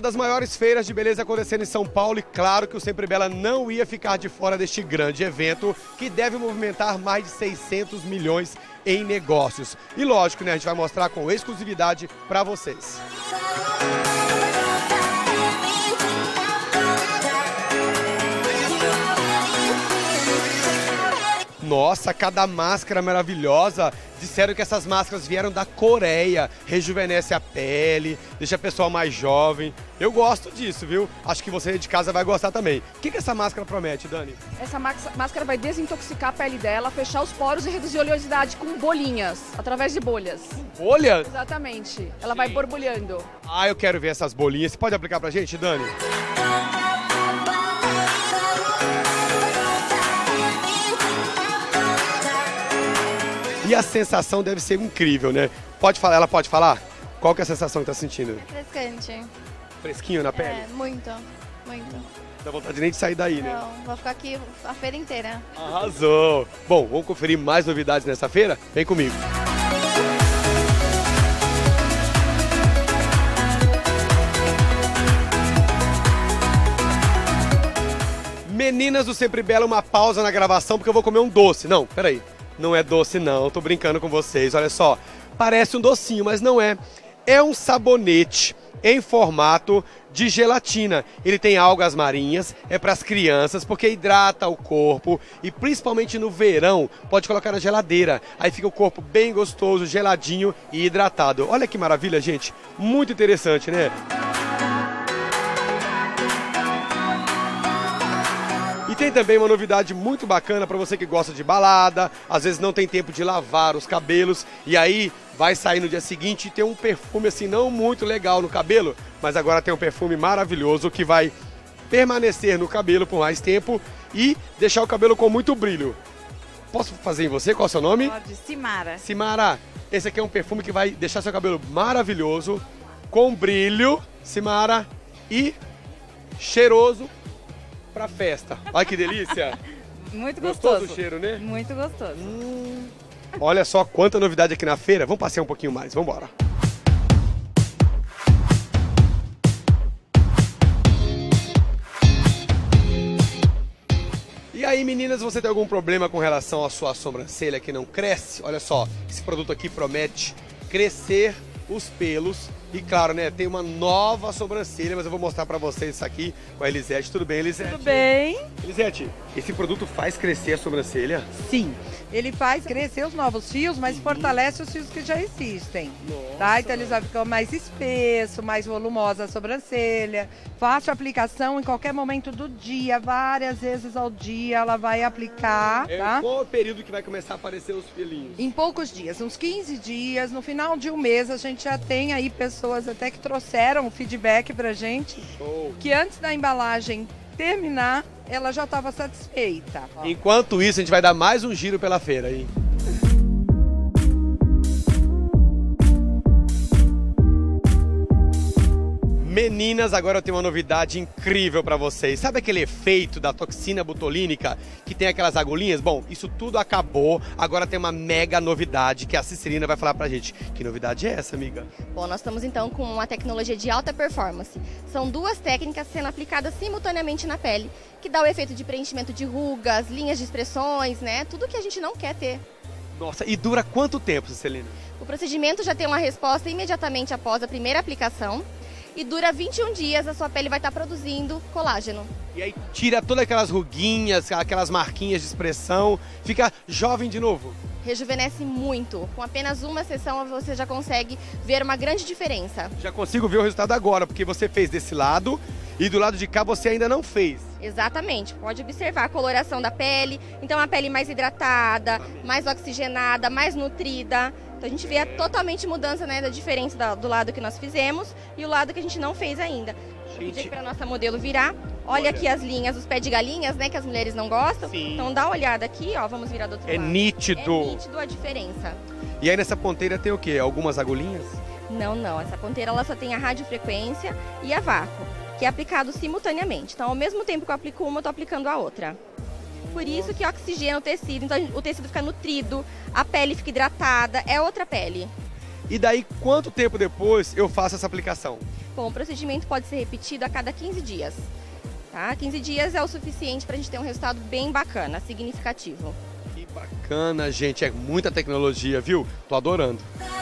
uma das maiores feiras de beleza acontecendo em São Paulo e claro que o Sempre Bela não ia ficar de fora deste grande evento que deve movimentar mais de 600 milhões em negócios. E lógico, né, a gente vai mostrar com exclusividade para vocês. Nossa, cada máscara maravilhosa. Disseram que essas máscaras vieram da Coreia, rejuvenesce a pele, deixa a pessoa mais jovem. Eu gosto disso, viu? Acho que você de casa vai gostar também. O que essa máscara promete, Dani? Essa máscara vai desintoxicar a pele dela, fechar os poros e reduzir a oleosidade com bolinhas, através de bolhas. Bolhas? Exatamente. Ela vai borbulhando. Ah, eu quero ver essas bolinhas. Você pode aplicar pra gente, Dani? E a sensação deve ser incrível, né? Pode falar, ela pode falar? Qual que é a sensação que tá sentindo? Refrescante. Fresquinho na pele? É, muito, muito. Não dá vontade nem de sair daí, né? Não, vou ficar aqui a feira inteira. Arrasou! Bom, vamos conferir mais novidades nessa feira? Vem comigo. Meninas do Sempre Bela, uma pausa na gravação porque eu vou comer um doce. Não, peraí. Não é doce não, tô brincando com vocês. Olha só, parece um docinho, mas não é. É um sabonete em formato de gelatina. Ele tem algas marinhas, é para as crianças, porque hidrata o corpo e principalmente no verão pode colocar na geladeira. Aí fica o corpo bem gostoso, geladinho e hidratado. Olha que maravilha, gente. Muito interessante, né? E tem também uma novidade muito bacana para você que gosta de balada, às vezes não tem tempo de lavar os cabelos e aí vai sair no dia seguinte e tem um perfume assim não muito legal no cabelo, mas agora tem um perfume maravilhoso que vai permanecer no cabelo por mais tempo e deixar o cabelo com muito brilho. Posso fazer em você? Qual é o seu nome? Pode, Simara. Simara, esse aqui é um perfume que vai deixar seu cabelo maravilhoso, com brilho, Simara, e cheiroso pra festa. Olha que delícia. Muito Gostoso gostoso. o cheiro, né? Muito gostoso. Olha só quanta novidade aqui na feira. Vamos passear um pouquinho mais. Vamos embora. E aí, meninas, você tem algum problema com relação à sua sobrancelha que não cresce? Olha só, esse produto aqui promete crescer os pelos. E claro, né, tem uma nova sobrancelha, mas eu vou mostrar pra vocês isso aqui com a Elisete. Tudo bem, Elisete? Tudo bem? Elisete, esse produto faz crescer a sobrancelha? Sim. Ele faz crescer os novos fios, mas fortalece os fios que já existem. Nossa. Tá? Então eles vão ficar mais espesso, mais volumosa a sobrancelha. Fácil aplicação em qualquer momento do dia, várias vezes ao dia ela vai aplicar, tá? Qual é o período que vai começar a aparecer os pelinhos? Em poucos dias, uns 15 dias, no final de um mês a gente já tem aí pessoas até que trouxeram o feedback pra gente, Show. que antes da embalagem terminar, ela já estava satisfeita. Enquanto isso, a gente vai dar mais um giro pela feira, hein? Meninas, agora eu tenho uma novidade incrível pra vocês. Sabe aquele efeito da toxina botulínica que tem aquelas agulhinhas? Bom, isso tudo acabou. Agora tem uma mega novidade que a Cicerina vai falar pra gente. Que novidade é essa, amiga? Bom, nós estamos então com uma tecnologia de alta performance. São duas técnicas sendo aplicadas simultaneamente na pele, que dá o efeito de preenchimento de rugas, linhas de expressões, né? Tudo que a gente não quer ter. Nossa, e dura quanto tempo, Cicerina? O procedimento já tem uma resposta imediatamente após a primeira aplicação. E dura 21 dias, a sua pele vai estar produzindo colágeno. E aí tira todas aquelas ruguinhas, aquelas marquinhas de expressão, fica jovem de novo. Rejuvenesce muito. Com apenas uma sessão você já consegue ver uma grande diferença. Já consigo ver o resultado agora, porque você fez desse lado e do lado de cá você ainda não fez. Exatamente, pode observar a coloração da pele. Então a pele mais hidratada, mais oxigenada, mais nutrida. Então a gente vê a totalmente mudança, né, da diferença do lado que nós fizemos e o lado que a gente não fez ainda. Vou pedir para nossa modelo virar. Olha aqui as linhas, os pés de galinhas, né, que as mulheres não gostam. Sim. Então dá uma olhada aqui, ó, vamos virar do outro lado. Nítido. É nítido a diferença. E aí nessa ponteira tem o quê? Algumas agulhinhas? Não. Essa ponteira ela só tem a radiofrequência e a vácuo, que é aplicado simultaneamente. Então ao mesmo tempo que eu aplico uma, eu tô aplicando a outra. Por isso que oxigena o tecido, então o tecido fica nutrido, a pele fica hidratada, é outra pele. E daí quanto tempo depois eu faço essa aplicação? Bom, o procedimento pode ser repetido a cada 15 dias. Tá? 15 dias é o suficiente para a gente ter um resultado bem bacana, significativo. Que bacana, gente. É muita tecnologia, viu? Tô adorando.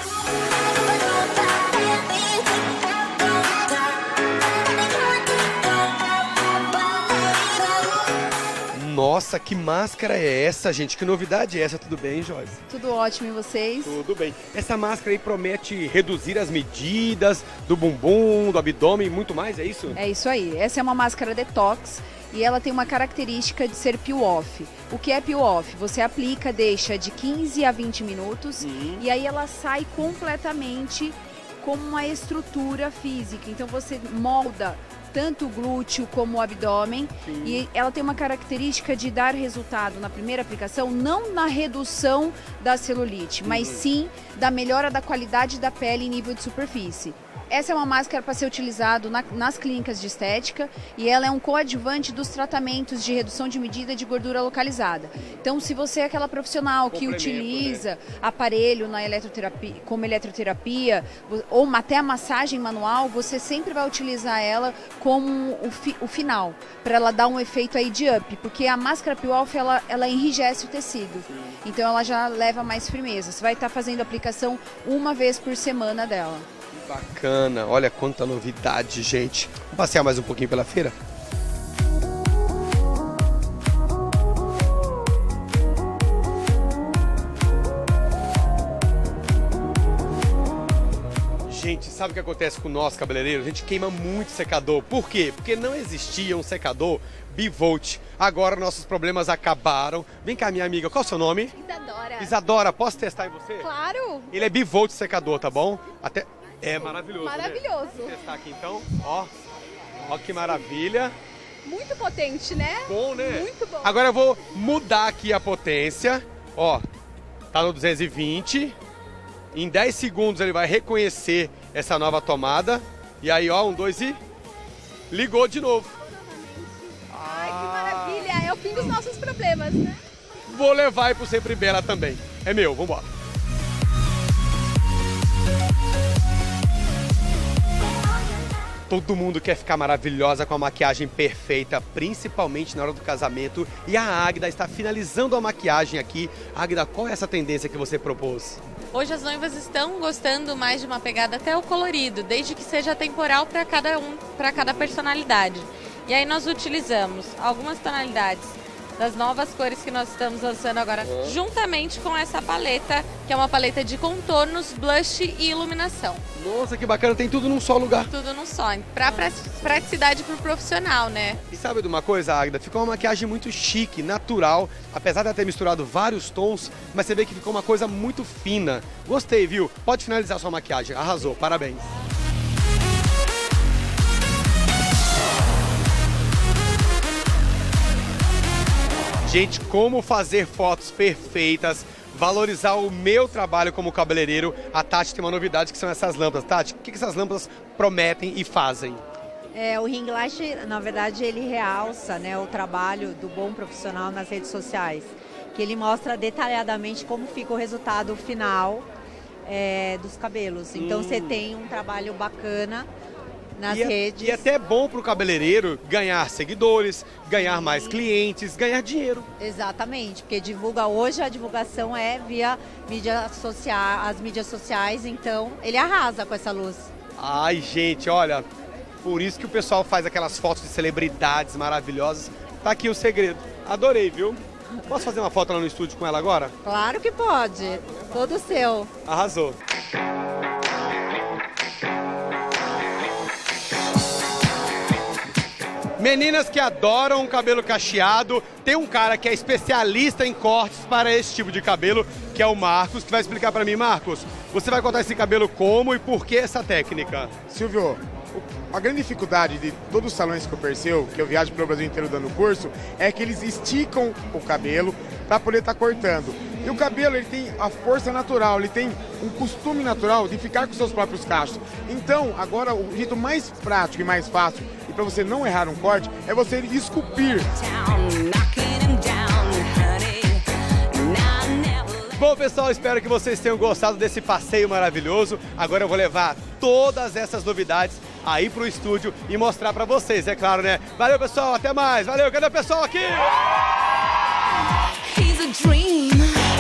Nossa, que máscara é essa, gente? Que novidade é essa? Tudo bem, Joyce? Tudo ótimo, e vocês? Tudo bem. Essa máscara aí promete reduzir as medidas do bumbum, do abdômen e muito mais, é isso? É isso aí. Essa é uma máscara detox e ela tem uma característica de ser peel-off. O que é peel-off? Você aplica, deixa de 15 a 20 minutos e aí ela sai completamente como uma estrutura física. Então você molda tanto o glúteo como o abdômen. Sim. E ela tem uma característica de dar resultado na primeira aplicação, não na redução da celulite, mas sim da melhora da qualidade da pele em nível de superfície. Essa é uma máscara para ser utilizada nas clínicas de estética e ela é um coadjuvante dos tratamentos de redução de medida de gordura localizada. Então, se você é aquela profissional que utiliza aparelho na eletroterapia, como eletroterapia ou até a massagem manual, você sempre vai utilizar ela como o final, para ela dar um efeito aí de up, porque a máscara peel-off ela enrijece o tecido, então ela já leva mais firmeza. Você vai estar fazendo a aplicação uma vez por semana dela. Bacana, olha quanta novidade, gente. Vamos passear mais um pouquinho pela feira? Gente, sabe o que acontece com nós cabeleireiros? A gente queima muito secador. Por quê? Porque não existia um secador bivolt. Agora nossos problemas acabaram. Vem cá, minha amiga, qual é o seu nome? Isadora. Isadora, posso testar em você? Claro. Ele é bivolt secador, tá bom? Até... É maravilhoso. Maravilhoso. Né? Vou testar aqui então. Ó que maravilha. Muito potente, né? Bom, né? Muito bom. Agora eu vou mudar aqui a potência. Ó, tá no 220. Em 10 segundos ele vai reconhecer essa nova tomada. E aí, ó, 1, 2 e... ligou de novo. Ai, que maravilha. É o fim dos nossos problemas, né? Vou levar aí pro Sempre Bela também. É meu, vambora. Todo mundo quer ficar maravilhosa com a maquiagem perfeita, principalmente na hora do casamento. E a Águida está finalizando a maquiagem aqui. Águida, qual é essa tendência que você propôs? Hoje as noivas estão gostando mais de uma pegada até o colorido, desde que seja temporal para cada personalidade. E aí nós utilizamos algumas tonalidades das novas cores que nós estamos lançando agora, juntamente com essa paleta, que é uma paleta de contornos, blush e iluminação. Nossa, que bacana, tem tudo num só lugar. Tudo num só, para praticidade para o profissional, né? E sabe de uma coisa, Águida? Ficou uma maquiagem muito chique, natural, apesar de ter misturado vários tons, mas você vê que ficou uma coisa muito fina. Gostei, viu? Pode finalizar sua maquiagem, arrasou, parabéns. Gente, como fazer fotos perfeitas, valorizar o meu trabalho como cabeleireiro. A Tati tem uma novidade que são essas lâmpadas. Tati, o que essas lâmpadas prometem e fazem? O ring light, na verdade, ele realça, né, o trabalho do bom profissional nas redes sociais. Que ele mostra detalhadamente como fica o resultado final dos cabelos. Então você tem um trabalho bacana nas redes. E até é bom para o cabeleireiro ganhar seguidores, ganhar mais clientes, ganhar dinheiro. Exatamente, porque hoje a divulgação é via as mídias sociais, então ele arrasa com essa luz. Ai, gente, olha, por isso que o pessoal faz aquelas fotos de celebridades maravilhosas. Tá aqui o segredo. Adorei, viu? Posso fazer uma foto lá no estúdio com ela agora? Claro que pode, todo seu. Arrasou. Meninas que adoram cabelo cacheado, tem um cara que é especialista em cortes para esse tipo de cabelo, que é o Marcos, que vai explicar para mim. Marcos, você vai cortar esse cabelo como e por que essa técnica? Silvio, a grande dificuldade de todos os salões que eu percebo, que eu viajo pelo Brasil inteiro dando curso, é que eles esticam o cabelo para poder estar cortando. E o cabelo, ele tem a força natural, ele tem um costume natural de ficar com seus próprios cachos. Então, agora, o jeito mais prático e mais fácil, e para você não errar um corte, é você esculpir. Bom, pessoal, espero que vocês tenham gostado desse passeio maravilhoso. Agora eu vou levar todas essas novidades aí pro estúdio e mostrar pra vocês, é claro, né? Valeu, pessoal, até mais. Valeu, cadê o pessoal aqui? He's a dream.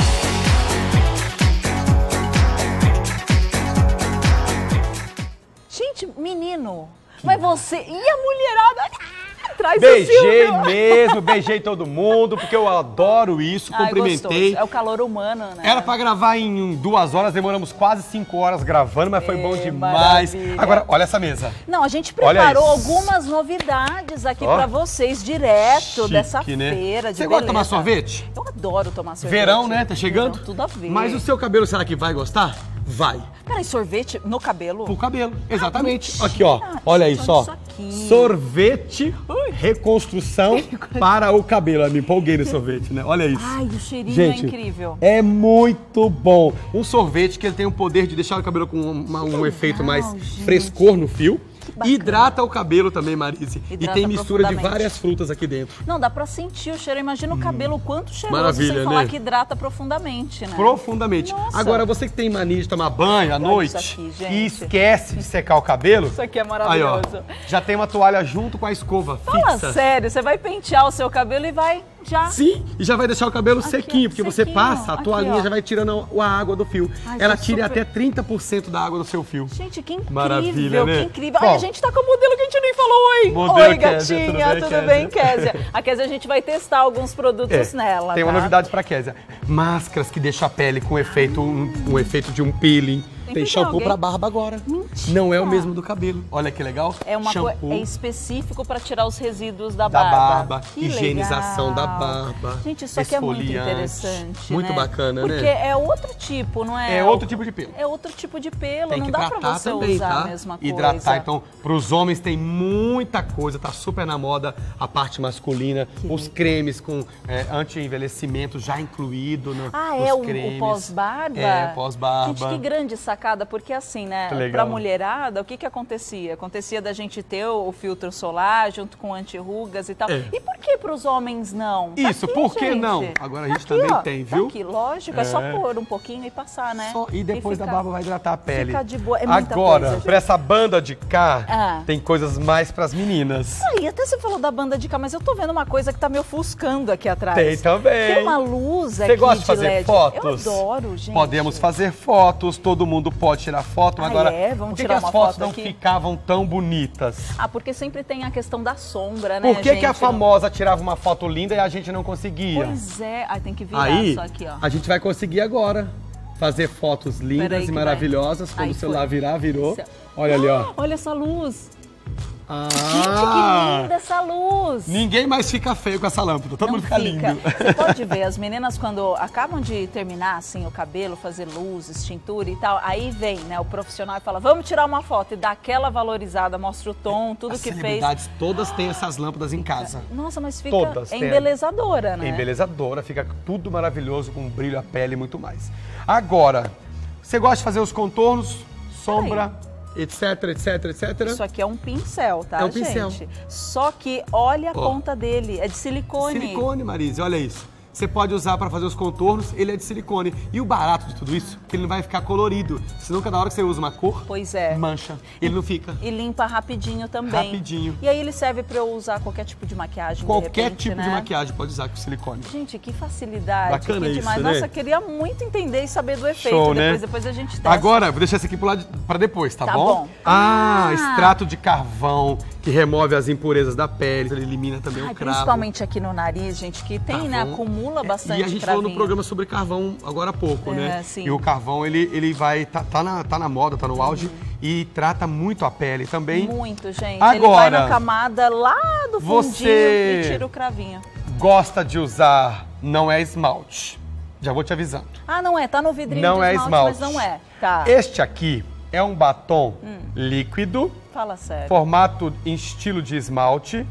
Gente, menino, mas você e a mulherada traz o Beijei Silvio. mesmo, beijei todo mundo, porque eu adoro isso, Ai, cumprimentei. gostoso. É o calor humano, né? Era pra gravar em 2 horas, demoramos quase 5 horas gravando, mas foi bom demais. maravilha. Agora, olha essa mesa. Não, a gente Olha preparou isso. algumas novidades aqui Ó. pra vocês, direto Chique, dessa né? feira de Você gosta de tomar beleza. sorvete? Eu adoro tomar sorvete. Verão, né? Tá chegando? Verão, tudo a ver. Mas o seu cabelo, será que vai gostar? Vai. Peraí, sorvete no cabelo? Pro cabelo, exatamente. mentira. Aqui, ó. Olha Gente, isso, ó. olha isso aqui. Sorvete, reconstrução para o cabelo. Eu me empolguei no sorvete, né? Olha isso. Ai, o cheirinho Gente, é incrível. é muito bom. Um sorvete que ele tem o poder de deixar o cabelo com um efeito mais gente. frescor no fio. bacana. Hidrata o cabelo também, Marise. E Hidrata tem mistura de profundamente. várias frutas aqui dentro. Não, dá pra sentir o cheiro. Imagina o cabelo, o quanto cheiroso, Maravilha, sem falar né? que hidrata profundamente, né? Profundamente. Nossa. Agora, você que tem mania de tomar banho à Olha noite isso aqui, gente. e esquece de secar o cabelo. Isso aqui é Aí, maravilhoso. ó, já tem uma toalha junto com a escova Fala fixa. sério, você vai pentear o seu cabelo e vai já... Sim, e já vai deixar o cabelo Aqui, sequinho, porque você sequinho. passa, a Aqui, toalhinha ó. já vai tirando a água do fio. Ai, Ela tá tira super- até 30% da água do seu fio. Gente, que incrível, Maravilha, né? que incrível. Ó. Ai, a gente tá com o modelo que a gente nem falou oi. Modelo Oi, Kézia, gatinha, tudo bem, Kézia? A Kézia, a gente vai testar alguns produtos nela, Tem uma tá? novidade pra Kézia. Máscaras que deixam a pele com efeito, um efeito de um peeling. Tem que ter shampoo alguém. pra barba agora. Mentira. Não é o mesmo do cabelo. Olha que legal. É uma shampoo é específico para tirar os resíduos da da barba. barba, Que higienização legal. da barba. Gente, isso aqui é muito esfoliante. interessante, Muito né? bacana, Porque né? é outro tipo, não é? É outro tipo de pelo. É outro tipo de pelo, Tem não que dá pra hidratar você também, usar tá? a mesma coisa. Hidratar. Então, pros homens tem muita coisa, tá super na moda a parte masculina. Os cremes com anti-envelhecimento já incluído no, Ah, nos é o cremes. pós-barba? É, pós-barba. Gente, que grande sacada, porque assim, né, Que legal. pra mulherada, o que que acontecia? Acontecia da gente ter o filtro solar junto com anti-rugas e tal. É. E por que pros homens não? Tá Isso, aqui, por que gente. não? Agora a gente Aqui, também ó, tem, tá viu? aqui, lógico, é só É. pôr um pouquinho e passar, né? E depois da ficar- barba vai hidratar a pele. Fica de boa, é muita Agora, coisa. pra essa banda de cá, Ah. tem coisas mais pras meninas. Aí, até você falou da banda de cá, mas eu tô vendo uma coisa que tá me ofuscando aqui atrás. Tem também. Tem uma luz Você aqui gosta de de fazer LED. fotos? Eu adoro, gente. Podemos fazer fotos, todo mundo pode tirar foto. Ah, Agora, é? Vamos por que tirar as uma fotos foto não aqui? ficavam tão bonitas? Ah, porque sempre tem a questão da sombra, né, Por que, que a gente? famosa tirava uma foto linda e a gente não conseguia? Pois é. Ai, tem que virar Aí, só aqui, ó. a gente vai conseguir agora fazer fotos lindas Peraí e que maravilhosas. Quando Aí o celular foi. virar, virou. Céu. Olha ali, ó. Olha essa luz. Ah, Gente, que linda essa luz. Ninguém mais fica feio com essa lâmpada, todo Não mundo fica lindo. Você pode ver, as meninas quando acabam de terminar assim o cabelo, fazer luzes, tintura e tal, aí vem, né, o profissional e fala, vamos tirar uma foto e dá aquela valorizada, mostra o tom, tudo As que fez. celebridades todas têm essas lâmpadas em casa. Nossa, mas fica Todas têm. embelezadora, né? Embelezadora, fica tudo maravilhoso, com brilho, a pele e muito mais. Agora, você gosta de fazer os contornos, sombra, etc, etc, etc? Isso aqui é um pincel, tá, É um gente? pincel. Só que olha a Ó. ponta dele, é de silicone. Silicone, Marise, olha isso. Você pode usar para fazer os contornos, ele é de silicone. E o barato de tudo isso, que ele não vai ficar colorido. Senão cada hora que você usa uma cor, Pois é. mancha. Ele não fica. E limpa rapidinho também. Rapidinho. E aí ele serve pra eu usar qualquer tipo de maquiagem, Qualquer de repente, tipo né? de maquiagem pode usar com silicone. Gente, que facilidade, Bacana que isso, demais. né? Nossa, queria muito entender e saber do efeito. Show, né? Depois a gente testa. Agora, vou deixar esse aqui pro lado para depois, tá, Tá bom? bom. Ah, extrato de carvão, que remove as impurezas da pele, ele elimina também Ai, o cravo. principalmente aqui no nariz, gente, que tem, né? Carvão. Acumula bastante E a gente falou no cravinho. programa sobre carvão agora há pouco, né? sim. E o carvão, ele vai, tá na moda, tá no auge e trata muito a pele também. Muito, gente. Ele Agora, vai na camada lá do fundinho você- e tira o cravinho. Gosta de usar, não é esmalte. Já vou te avisando. Ah, não é. Tá no vidrinho Não de é esmalte, esmalte. mas não é. Tá. Este aqui é um batom líquido, Fala sério. formato em estilo de esmalte,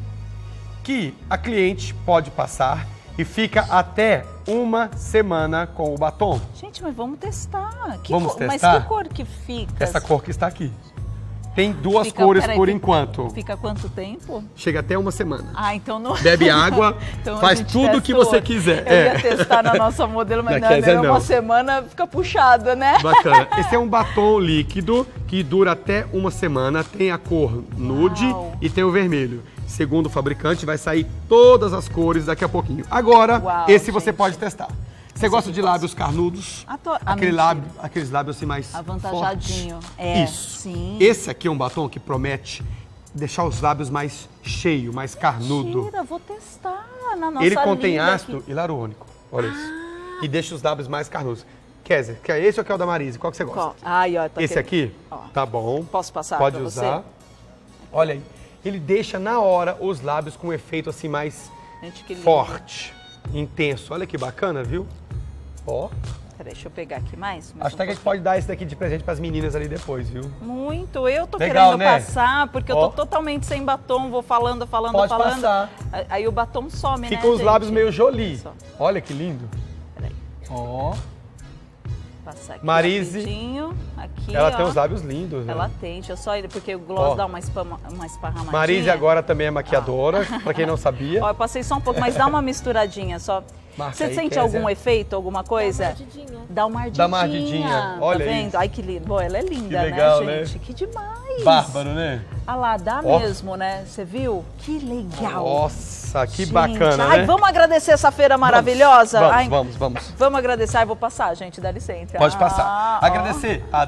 que a cliente pode passar e fica até 1 semana com o batom. Gente, mas vamos testar. Vamos Mas testar? que cor que fica? Essa cor que está aqui. Tem duas Fica- cores peraí, por fica- enquanto. Fica quanto tempo? Chega até uma semana. Ah, então não... Bebe água, Então a faz gente tudo o que testa você outro. quiser. Eu ia testar na nossa modelo, mas Na Kézia, não, não. uma semana fica puxada, né? Bacana. Esse é um batom líquido que dura até uma semana. Tem a cor nude Uau. e tem o vermelho. Segundo o fabricante, vai sair todas as cores daqui a pouquinho. Agora, Uau, esse você gente. pode testar. Você gosta de lábios carnudos? Mentira. Aqueles lábios assim mais Avantajadinho. fortes. É, Isso. sim. Esse aqui é um batom que promete deixar os lábios mais cheio, mais carnudo. Mentira, vou testar na nossa Ele contém linda ácido aqui. hialurônico. Olha isso. E deixa os lábios mais carnudos. Kézia, quer esse ou quer o da Marise? Qual que você gosta? Qual? Ai, ó, tá Esse querendo- aqui? Ó. Tá bom. Posso passar Pode pra usar. você? Olha aí. Ele deixa na hora os lábios com um efeito assim mais Gente, que lindo. forte, intenso. Olha que bacana, viu? Ó. Peraí, deixa eu pegar aqui mais. Acho até que a gente pode dar esse daqui de presente pras meninas ali depois, viu? Muito. Eu tô Legal, querendo né? passar, porque eu Ó. tô totalmente sem batom, vou falando. Pode passar. Aí o batom some, né, Ficam os gente? lábios meio Jolie. Só. Olha que lindo. Peraí. Ó. Passar aqui Marise, rapidinho. Aqui, ela ó. tem os lábios lindos, né? Ela tem, deixa eu só ir, porque o gloss Ó. dá uma esparramadinha. Marise agora também é maquiadora, pra quem não sabia. Ó, eu passei só um pouco, mas dá uma misturadinha só. Marca Você aí, sente Kézia. algum efeito, alguma coisa? Dá uma ardidinha. Dá uma ardidinha, olha tá vendo? isso. Ai, que lindo. Bom, ela é linda, Que legal, né, né? gente? Que demais. Bárbaro, né? Ah lá, dá Ó. mesmo, né? Você viu? Que legal. Nossa, que Gente, bacana, ai, né? vamos agradecer essa feira maravilhosa? Vamos, Ai, vamos. Vamos agradecer. Ai, vou passar, gente, dá licença. Pode passar. Ah, ó. Agradecer a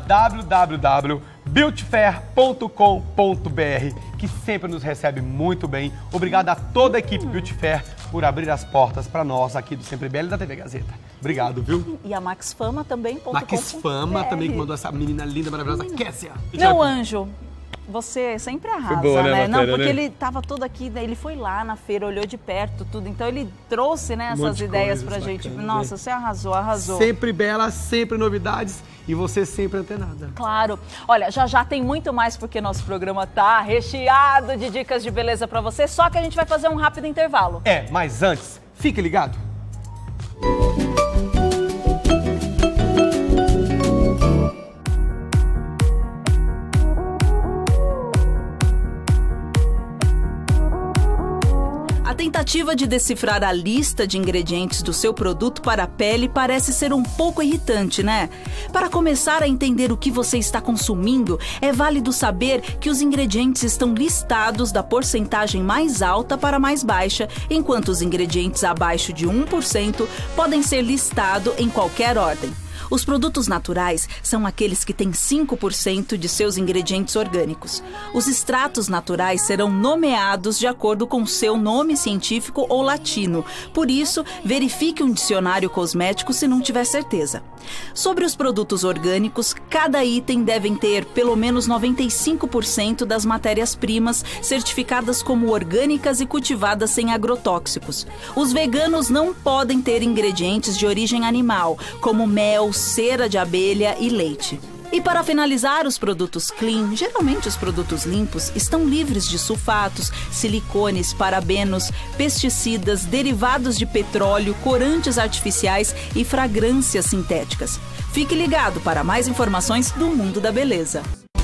www.beautyfair.com.br, que sempre nos recebe muito bem. Obrigado a toda a equipe Beauty Fair por abrir as portas para nós aqui do Sempre Bela e da TV Gazeta. Obrigado, viu? E a Max Fama também. Max Fama também, que mandou essa menina linda, maravilhosa, Kézia. Meu anjo, você sempre arrasa, boa, né, né? Não, matéria, porque né? ele tava todo aqui, daí ele foi lá na feira, olhou de perto tudo, então ele trouxe, né, monte essas de ideias coisas pra gente. bacanas, Nossa, né? você arrasou. Sempre bela, sempre novidades e você sempre antenada. Claro. Olha, já tem muito mais porque nosso programa tá recheado de dicas de beleza pra você, só que a gente vai fazer um rápido intervalo. É, mas antes, fique ligado. A tentativa de decifrar a lista de ingredientes do seu produto para a pele parece ser um pouco irritante, né? Para começar a entender o que você está consumindo, é válido saber que os ingredientes estão listados da porcentagem mais alta para a mais baixa, enquanto os ingredientes abaixo de 1% podem ser listados em qualquer ordem. Os produtos naturais são aqueles que têm 5% de seus ingredientes orgânicos. Os extratos naturais serão nomeados de acordo com seu nome científico ou latino. Por isso, verifique um dicionário cosmético se não tiver certeza. Sobre os produtos orgânicos, cada item deve ter pelo menos 95% das matérias-primas certificadas como orgânicas e cultivadas sem agrotóxicos. Os veganos não podem ter ingredientes de origem animal, como mel, cera de abelha e leite. E para finalizar, os produtos clean, geralmente os produtos limpos, estão livres de sulfatos, silicones, parabenos, pesticidas, derivados de petróleo, corantes artificiais e fragrâncias sintéticas. Fique ligado para mais informações do mundo da beleza.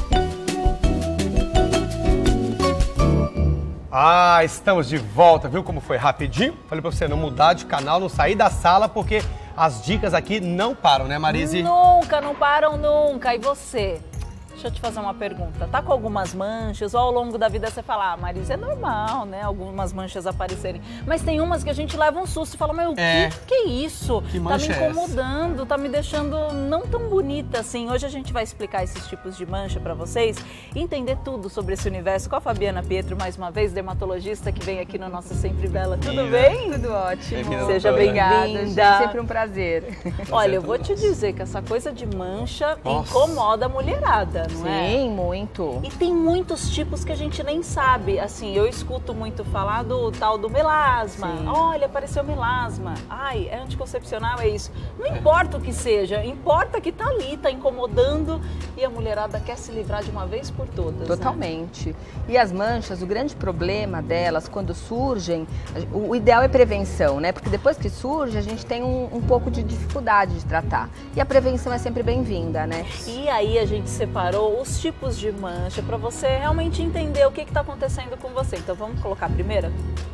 Ah, estamos de volta, viu como foi rapidinho? Falei pra você não mudar de canal, não sair da sala, porque as dicas aqui não param, né, Marise? Nunca, não param nunca. E você? Deixa eu te fazer uma pergunta. Tá com algumas manchas ou ao longo da vida você fala, ah, Marisa, é normal, né? Algumas manchas aparecerem. Mas tem umas que a gente leva um susto e fala, mas o que é isso? Que Tá me mancha é essa? incomodando, tá me deixando não tão bonita assim. Hoje a gente vai explicar esses tipos de mancha pra vocês e entender tudo sobre esse universo com a Fabiana Pietro, mais uma vez, dermatologista que vem aqui no nosso Sempre Bela. Tudo bem? Tudo ótimo. Bem-vinda, Seja doutora. bem-vinda. Gente, sempre um prazer. Olha, eu vou te dizer que essa coisa de mancha Nossa. incomoda a mulherada, não é? Sim, muito. E tem muitos tipos que a gente nem sabe. Assim, eu escuto muito falar do tal do melasma. Sim. Olha, apareceu melasma. Ai, é anticoncepcional, é isso. Não importa o que seja, importa que tá ali, tá incomodando e a mulherada quer se livrar de uma vez por todas. Totalmente. E as manchas, o grande problema delas, quando surgem, o ideal é prevenção, né? Porque depois que surge, a gente tem um pouco de dificuldade de tratar. E a prevenção é sempre bem-vinda, né? E aí a gente separou ou os tipos de mancha, para você realmente entender o que está acontecendo com você. Então vamos colocar a primeira?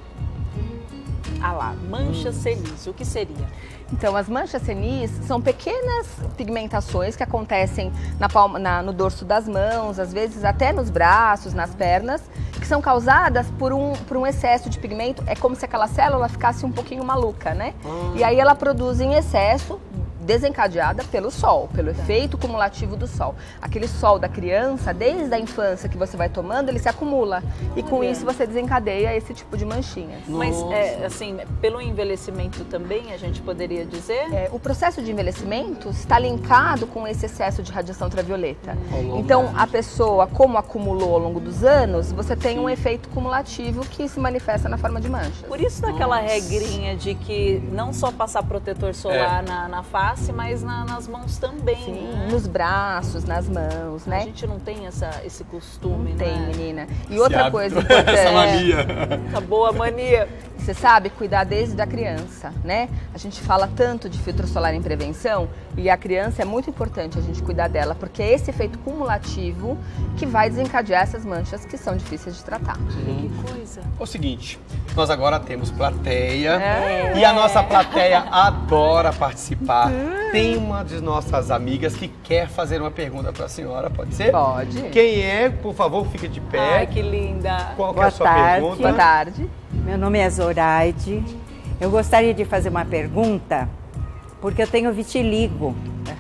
Ah lá, mancha senis, o que seria? Então, as manchas senis são pequenas pigmentações que acontecem no dorso das mãos, às vezes até nos braços, nas pernas, que são causadas por um excesso de pigmento. É como se aquela célula ficasse um pouquinho maluca, né? E aí ela produz em excesso, desencadeada pelo sol, pelo efeito cumulativo do sol. Aquele sol da criança, desde a infância que você vai tomando, ele se acumula. E com isso você desencadeia esse tipo de manchinhas. Mas, assim, pelo envelhecimento também, a gente poderia dizer? O processo de envelhecimento está linkado com esse excesso de radiação ultravioleta. Então, a pessoa, como acumulou ao longo dos anos, você tem um efeito cumulativo que se manifesta na forma de manchas. Por isso daquela regrinha de que não só passar protetor solar na face, mas nas mãos também. Sim, né? Nos braços, nas mãos, né? A gente não tem esse costume, não né? Tem, menina. E outra coisa importante... Essa mania. Essa boa mania. Você sabe, cuidar desde a criança, né? A gente fala tanto de filtro solar em prevenção e a criança é muito importante a gente cuidar dela, porque é esse efeito cumulativo que vai desencadear essas manchas que são difíceis de tratar. Que coisa. É o seguinte, nós agora temos plateia e a nossa plateia adora participar. Tem uma de nossas amigas que quer fazer uma pergunta para a senhora, pode ser? Pode. Quem é? Por favor, fique de pé. Ai, que linda. Qual que é a sua pergunta? Boa tarde. Meu nome é Zoraide. Eu gostaria de fazer uma pergunta, porque eu tenho vitiligo.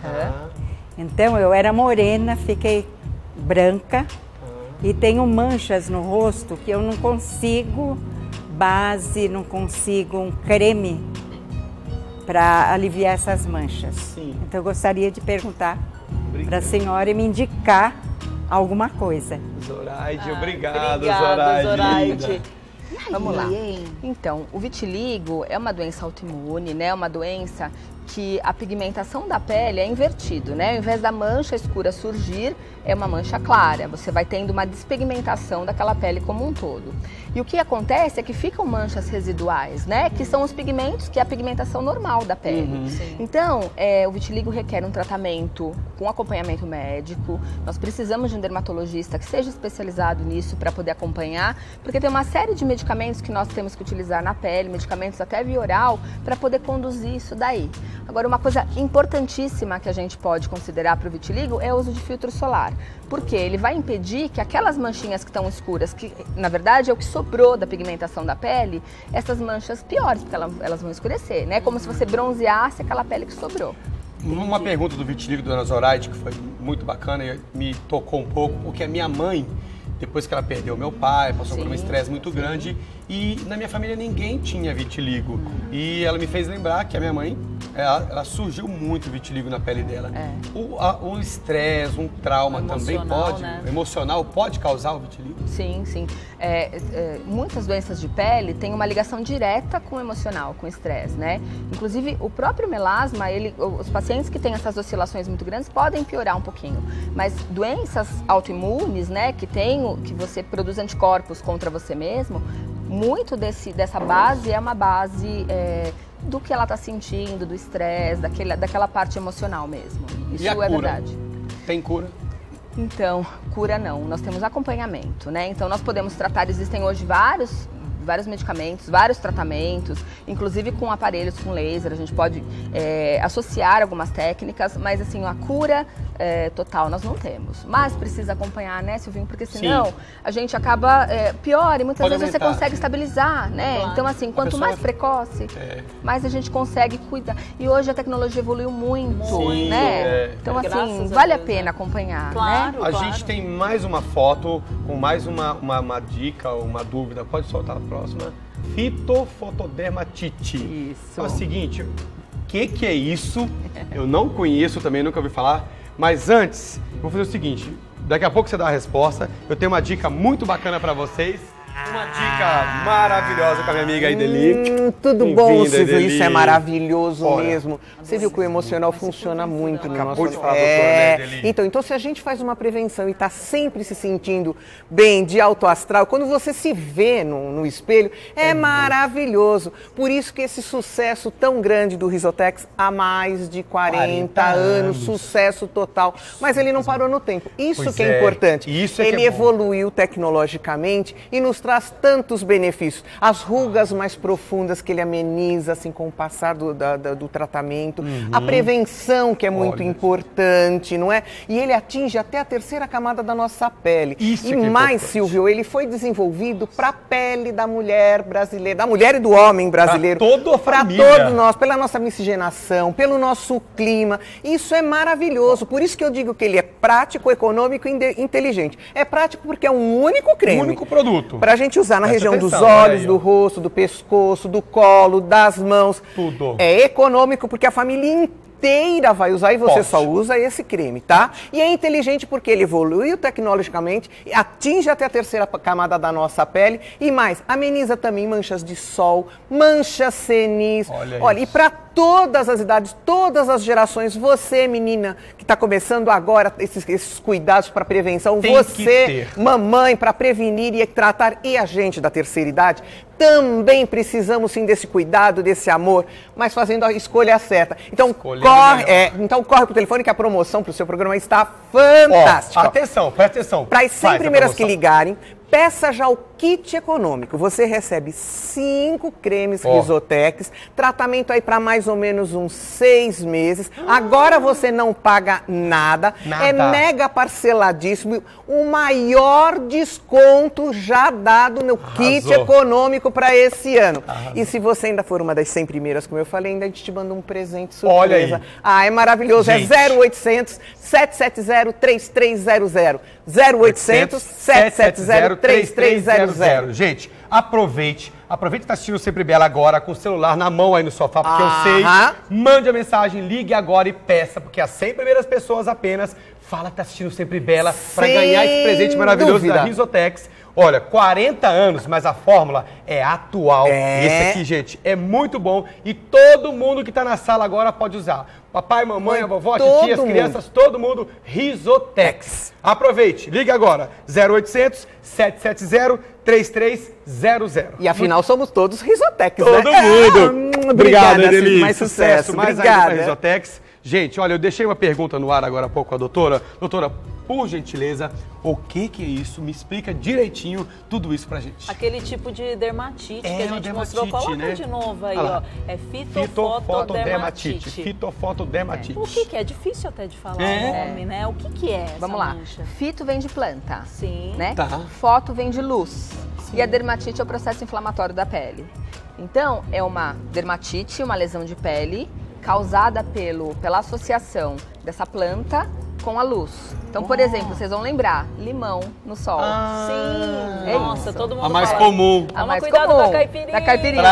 Então, eu era morena, fiquei branca e tenho manchas no rosto que eu não consigo base, não consigo um creme para aliviar essas manchas. Sim. Então, eu gostaria de perguntar para a senhora e me indicar alguma coisa. Zoraide, obrigado, Obrigada, Zoraide. Vamos lá. Então, o vitiligo é uma doença autoimune, né? Uma doença que a pigmentação da pele é invertido, né? Ao invés da mancha escura surgir, é uma mancha clara. Você vai tendo uma despigmentação daquela pele como um todo. E o que acontece é que ficam manchas residuais, né? Que são os pigmentos, que é a pigmentação normal da pele. Então, o vitiligo requer um tratamento com acompanhamento médico. Nós precisamos de um dermatologista que seja especializado nisso para poder acompanhar, porque tem uma série de medicamentos que nós temos que utilizar na pele, medicamentos até via oral, para poder conduzir isso daí. Agora, uma coisa importantíssima que a gente pode considerar para o vitiligo é o uso de filtro solar, porque ele vai impedir que aquelas manchinhas que estão escuras, que na verdade é o que sobrou da pigmentação da pele, essas manchas piores, porque elas vão escurecer, né? Como se você bronzeasse aquela pele que sobrou. Uma pergunta do vitiligo da Dona Zoraide, que foi muito bacana e me tocou um pouco, porque a minha mãe, depois que ela perdeu meu pai, passou por um estresse muito grande e na minha família ninguém tinha vitiligo. E ela me fez lembrar que a minha mãe, ela surgiu muito vitiligo na pele dela. O estresse, um trauma também pode, emocional, pode causar o vitiligo? Sim, sim. Muitas doenças de pele têm uma ligação direta com o emocional, com o estresse, né? Inclusive, o próprio melasma, os pacientes que têm essas oscilações muito grandes podem piorar um pouquinho. Mas doenças autoimunes, né, que você produz anticorpos contra você mesmo, muito dessa base é uma base do que ela está sentindo, do estresse, daquela parte emocional mesmo. Isso é verdade. Tem cura? Então, cura não. Nós temos acompanhamento, né? Então, nós podemos tratar, existem hoje vários medicamentos, vários tratamentos, inclusive com aparelhos com laser, a gente pode associar algumas técnicas, mas assim, a cura total nós não temos. Mas precisa acompanhar, né, Silvinho? Porque senão a gente acaba pior e muitas vezes você consegue estabilizar, né? Claro. Então assim, quanto mais precoce, mais a gente consegue cuidar. E hoje a tecnologia evoluiu muito, né? Então assim, vale a pena acompanhar, né? A gente tem mais uma foto com mais uma dica, uma dúvida. Pode soltar a próxima. Fitofotodermatite. Isso. É o seguinte, o que é isso? Eu não conheço também, nunca ouvi falar. Mas antes, vou fazer o seguinte. Daqui a pouco você dá a resposta. Eu tenho uma dica muito bacana para vocês. Uma dica dica maravilhosa com a minha amiga Ideli. Tudo bom, Silvio? Ideli. Isso é maravilhoso. Olha, mesmo. Você viu que o emocional funciona muito no nosso... de falar, doutora, né, Ideli? Então, se a gente faz uma prevenção e tá sempre se sentindo bem, de alto astral, quando você se vê no espelho, é maravilhoso. Por isso que esse sucesso tão grande do Risotex há mais de 40 anos, sucesso total. Mas ele não parou no tempo. Isso Pois que é importante. Isso é que Ele é bom. evoluiu tecnologicamente e nos traz tantos benefícios. As rugas mais profundas que ele ameniza assim, com o passar do tratamento. A prevenção, que é muito importante, não é? E ele atinge até a terceira camada da nossa pele. Isso e que é mais, importante. Silvio, ele foi desenvolvido para a pele da mulher brasileira, da mulher e do homem brasileiro. Pra toda a família. Para todos nós, pela nossa miscigenação, pelo nosso clima. Isso é maravilhoso. Por isso que eu digo que ele é prático, econômico e inteligente. É prático porque é um único creme. Um único produto. Pra gente usar na Presta região atenção, dos olhos, olha aí, ó. do rosto, do pescoço, do colo, das mãos. Tudo. É econômico porque a família inteira vai usar e você Forte. só usa esse creme, tá? E é inteligente porque ele evoluiu tecnologicamente, atinge até a terceira camada da nossa pele e mais, ameniza também manchas de sol, manchas senis. Olha e para todas as idades, todas as gerações, você, menina, que está começando agora esses cuidados para prevenção, Tem que você, ter. mamãe, para prevenir e tratar, e a gente da terceira idade, também precisamos sim desse cuidado, desse amor, mas fazendo a escolha certa. Então, corre pro telefone que a promoção pro seu programa está fantástica. Ó, atenção, presta atenção. Para as 100 primeiras que ligarem, peça já o kit econômico. Você recebe 5 cremes Risotex, tratamento aí para mais ou menos uns 6 meses. Agora você não paga nada. É mega parceladíssimo. O maior desconto já dado no kit econômico para esse ano. E se você ainda for uma das 100 primeiras, como eu falei, ainda a gente te manda um presente surpresa. Olha aí. Ah, é maravilhoso. Gente. É 0800 770 3300. 0800 770 3300. Gente, aproveite que tá assistindo Sempre Bela agora, com o celular na mão aí no sofá, porque eu sei. Mande a mensagem, ligue agora e peça, porque as 100 primeiras pessoas apenas fala que tá assistindo Sempre Bela para ganhar esse presente maravilhoso da Risotex. Olha, 40 anos, mas a fórmula é atual. E esse aqui, gente, é muito bom e todo mundo que tá na sala agora pode usar. Papai, mamãe, a vovó, a titia, as crianças, todo mundo, Risotex. Aproveite, ligue agora, 0800 770 3300. E afinal somos todos Risotex, todo né? mundo. Obrigado, Ideli. mais sucesso. Mais ainda Obrigada. pra Risotex. Gente, olha, eu deixei uma pergunta no ar agora há pouco com a doutora. Doutora, por gentileza, o que é isso? Me explica direitinho tudo isso pra gente. Aquele tipo de dermatite que a gente mostrou. dermatite, Coloca né? de novo aí, Olha lá. ó. É fitofotodermatite. Fitofotodermatite. O que é? É difícil até de falar o nome, né? O que é essa Vamos lá. mancha? Fito vem de planta. Sim. Né? Tá. Foto vem de luz. E a dermatite é o processo inflamatório da pele. Então, é uma dermatite, uma lesão de pele, causada pela associação dessa planta com a luz. Então, por exemplo, vocês vão lembrar, limão no sol. Sim. É Nossa, isso. todo mundo A mais fala. comum. A mais cuidado comum. com a caipirinha. Da caipirinha.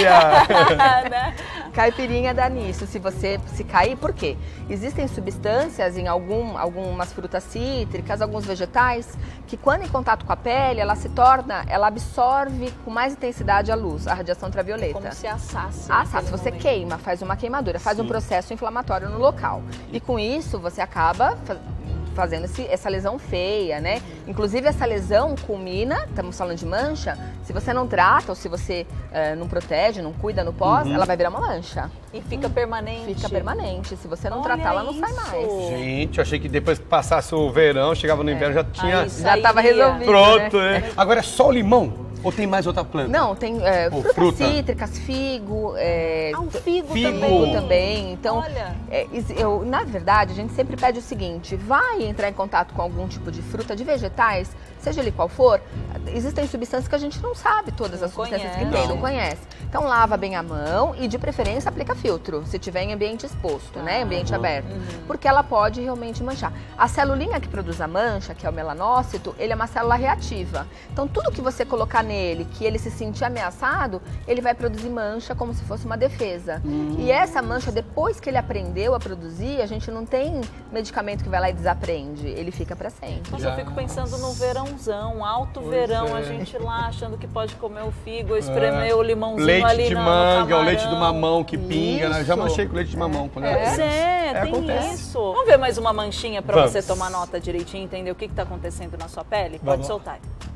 Praia. Né? Caipirinha dá nisso, se você se cair, por quê? Existem substâncias em algumas frutas cítricas, alguns vegetais, que quando em contato com a pele, ela absorve com mais intensidade a luz, a radiação ultravioleta. Como se assasse. Se você queima, faz uma queimadura, faz um processo inflamatório no local. E com isso, você acaba fazendo essa lesão feia, né? Inclusive, essa lesão culmina, estamos falando de mancha, se você não trata ou se você não protege, não cuida no pós, ela vai virar uma mancha. E fica permanente. Fica permanente. Se você não Olha tratar, ela não isso. sai mais. Gente, eu achei que depois que passasse o verão, chegava no inverno, já tinha... Aí Já estava sairia. resolvido, Pronto, né? né? Agora é só o limão? Ou tem mais outra planta? Não, tem frutas fruta. cítricas, figo, Um figo Figo. também. Então, Olha. na verdade, a gente sempre pede o seguinte, vai entrar em contato com algum tipo de fruta, de vegetais, seja ele qual for, existem substâncias que a gente não sabe todas as substâncias que tem, não conhece. Então, lava bem a mão e, de preferência, aplica filtro, se tiver em ambiente exposto, né, ambiente aberto, porque ela pode realmente manchar. A celulinha que produz a mancha, que é o melanócito, ele é uma célula reativa. Então, tudo que você colocar nele que ele se sentir ameaçado, ele vai produzir mancha como se fosse uma defesa. E essa mancha, depois que ele aprendeu a produzir, a gente não tem medicamento que vai lá e desaprende. Ele fica pra sempre. Mas eu fico pensando no verãozão, alto verão, a gente lá achando que pode comer o figo, espremer o limãozinho leite ali de no manga, camarão. o leite do mamão que pinga, né? Eu já manchei com leite de mamão. Quando Tem acontece. isso. Vamos ver mais uma manchinha pra Vamos. você tomar nota direitinho, entender o que está acontecendo na sua pele? Vamos Pode lá. soltar.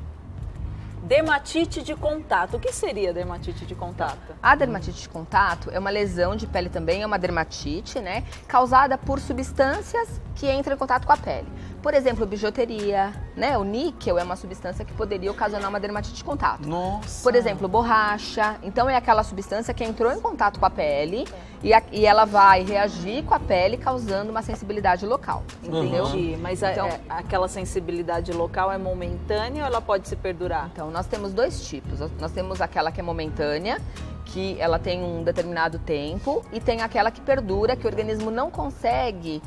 Dermatite de contato. O que seria dermatite de contato? A dermatite de contato é uma lesão de pele também, é uma dermatite, né? Causada por substâncias que entram em contato com a pele. Por exemplo, bijuteria, né? O níquel é uma substância que poderia ocasionar uma dermatite de contato. Nossa. Por exemplo, borracha. Então é aquela substância que entrou em contato com a pele e ela vai reagir com a pele causando uma sensibilidade local. Entendeu? Entendi. Mas Então, aquela sensibilidade local é momentânea ou ela pode se perdurar? Então, nós temos dois tipos. Nós temos aquela que é momentânea, que ela tem um determinado tempo, e tem aquela que perdura, que o organismo não consegue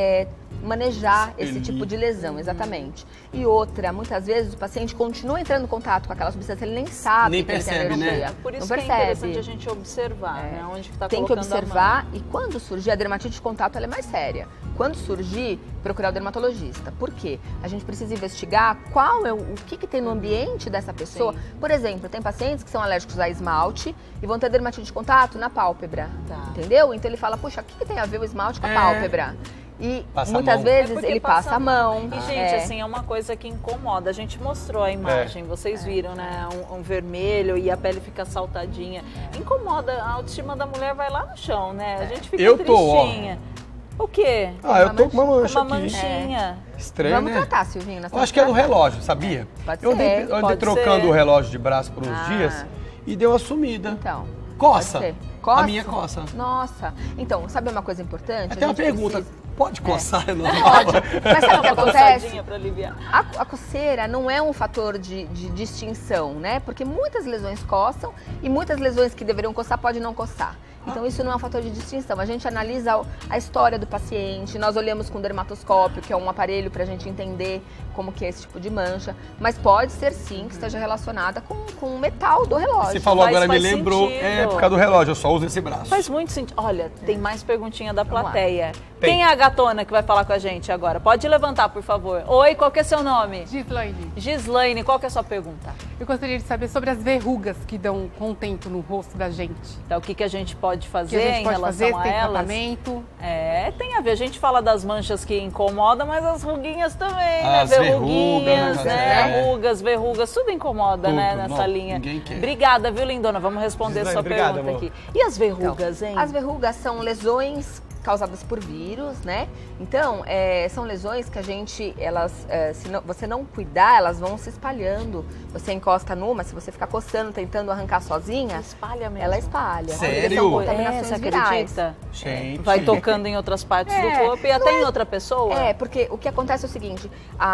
manejar esse tipo de lesão, exatamente. E outra, muitas vezes o paciente continua entrando em contato com aquela substância, ele nem sabe Nem que ele percebe, tem alergia. né? Por isso não que é percebe. interessante a gente observar, né? Onde que tá Tem que colocando a observar, e quando surgir a dermatite de contato, ela é mais séria. Quando surgir, procurar o dermatologista. Por quê? A gente precisa investigar qual é o que tem no ambiente dessa pessoa. Sim. Por exemplo, tem pacientes que são alérgicos a esmalte e vão ter dermatite de contato na pálpebra. Entendeu? Então ele fala, puxa, o que tem a ver o esmalte com a pálpebra? E Passa a muitas mão. vezes porque ele passa a mão. E, gente, assim, é uma coisa que incomoda. A gente mostrou a imagem, vocês viram, né? Um vermelho e a pele fica saltadinha. Incomoda, a autoestima da mulher vai lá no chão, né? A gente fica tristinha. O quê? Eu tô com uma mancha Uma aqui. manchinha. Estranho, Vamos né? tratar, Silvinho. nós Eu acho que é no temos que tratar. relógio, sabia? Pode eu andei, ser. eu andei trocando o relógio de braço por uns dias e deu uma sumida. Então. Coça. Pode ser. Coça? A minha coça. Nossa. Então, sabe uma coisa importante? Até A uma gente pergunta, precisa- pode coçar? Não Pode. Mas sabe o que acontece? Coçadinha pra aliviar. A coceira não é um fator de distinção, né? Porque muitas lesões coçam e muitas lesões que deveriam coçar podem não coçar. Então isso não é um fator de distinção. A gente analisa a história do paciente, nós olhamos com dermatoscópio, que é um aparelho para a gente entender como que é esse tipo de mancha. Mas pode ser sim que esteja relacionada com o metal do relógio. Você falou agora, me faz lembrou, sentido. por causa do relógio, eu só uso esse braço. Faz muito sentido. Olha, tem mais perguntinha da Vamos lá. plateia. Tem. Quem é a gatona que vai falar com a gente agora? Pode levantar, por favor. Oi, qual que é seu nome? Gislaine. Gislaine, qual que é a sua pergunta? Eu gostaria de saber sobre as verrugas que dão contento no rosto da gente. Então, o que a gente pode fazer Que a gente em pode relação fazer, a tem elas? tratamento. Tem a ver. A gente fala das manchas que incomodam, mas as ruguinhas também, As né? verrugas, né? Rugas, verrugas, tudo incomoda, Tudo, né? Nessa não, linha. ninguém quer. Obrigada, viu, lindona? Vamos responder Gislaine, sua obrigado, pergunta amor. aqui. E as verrugas, hein? As verrugas são lesões causadas por vírus, né? Então, são lesões que a gente, se você não cuidar, elas vão se espalhando. Você encosta numa, se você ficar coçando, tentando arrancar sozinha, espalha mesmo. ela espalha. Sério? São contaminações Você virais. acredita? Gente. Vai tocando em outras partes do corpo e até em outra pessoa? Porque o que acontece é o seguinte,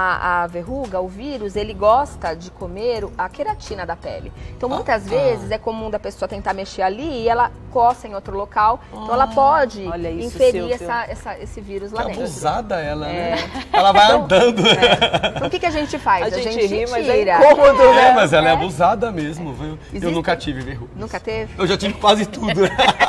a verruga, o vírus, ele gosta de comer a queratina da pele. Então, muitas vezes é comum da pessoa tentar mexer ali e ela coça em outro local. Então, ela pode olha isso, inferir Silvio. esse vírus Que lá dentro. abusada ela, né? Ela vai andando. Então, o que a gente faz? A gente ri, mas é tira. incômodo, né? Mas ela é abusada mesmo, viu? Eu Existe? nunca tive verruga. Nunca teve? Eu já tive quase tudo.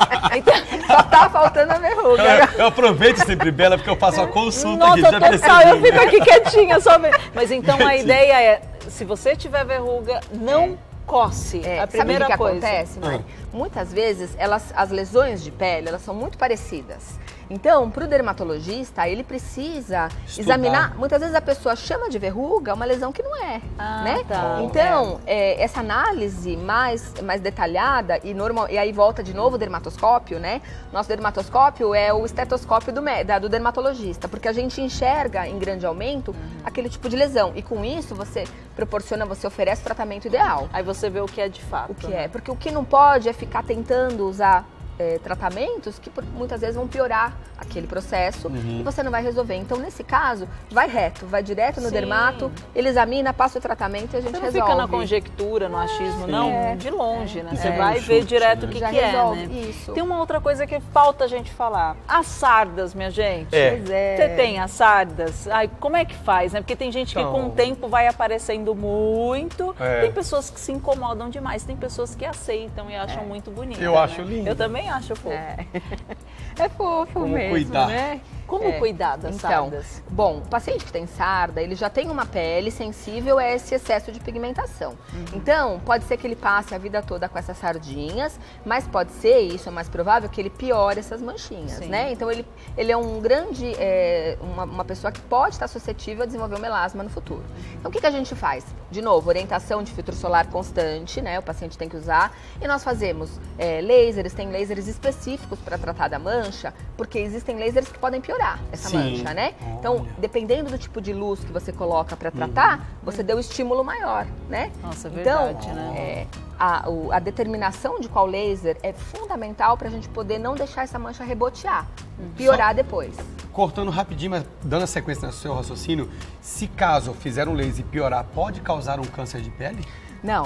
Só tá faltando a verruga. Eu aproveito sempre, Bela, porque eu faço a consulta Nossa, aqui, já total, percebi. eu fico aqui quietinha só. Mas então a ideia é, se você tiver verruga, não coce. A primeira Sabe o que coisa. acontece, Mari? Muitas vezes, as lesões de pele, elas são muito parecidas. Então, para o dermatologista, ele precisa examinar. Muitas vezes a pessoa chama de verruga uma lesão que não é, né? tá. Então, essa análise mais detalhada e aí volta de novo o dermatoscópio, né? Nosso dermatoscópio é o estetoscópio do dermatologista, porque a gente enxerga em grande aumento aquele tipo de lesão. E com isso, você oferece o tratamento ideal. Aí você vê o que é de fato. O que é? Porque o que não pode é ficar tentando usar tratamentos que muitas vezes vão piorar aquele processo e você não vai resolver. Então, nesse caso, vai reto, vai direto no dermato, ele examina, passa o tratamento e a gente resolve. Você não fica na conjectura, no achismo, não, de longe, né? Você vai ver direto o que é, né? Isso. Tem uma outra coisa que falta a gente falar. As sardas, minha gente. Pois é. Você tem as sardas? Ai, como é que faz, né? Porque tem gente que com o tempo vai aparecendo muito. Tem pessoas que se incomodam demais, tem pessoas que aceitam e acham muito bonito. Eu acho lindo. Eu também acho fofo. É fofo mesmo, cuidar? Né? Como cuidar das sardas? Bom, o paciente que tem sarda, ele já tem uma pele sensível a esse excesso de pigmentação. Então, pode ser que ele passe a vida toda com essas sardinhas, mas pode ser, isso é mais provável, que ele piore essas manchinhas, né? Então, ele é um grande, uma pessoa que pode estar suscetível a desenvolver um melasma no futuro. Então, o que a gente faz? De novo, orientação de filtro solar constante, né? O paciente tem que usar. E nós fazemos lasers, tem lasers específicos para tratar da mancha, porque existem lasers que podem piorar essa mancha, né? Então, dependendo do tipo de luz que você coloca para tratar, você deu estímulo maior, né? Nossa, é verdade, então, né? A determinação de qual laser é fundamental para a gente poder não deixar essa mancha rebotear, piorar depois. Cortando rapidinho, mas dando a sequência no seu raciocínio, se caso fizer um laser e piorar, pode causar um câncer de pele? Não.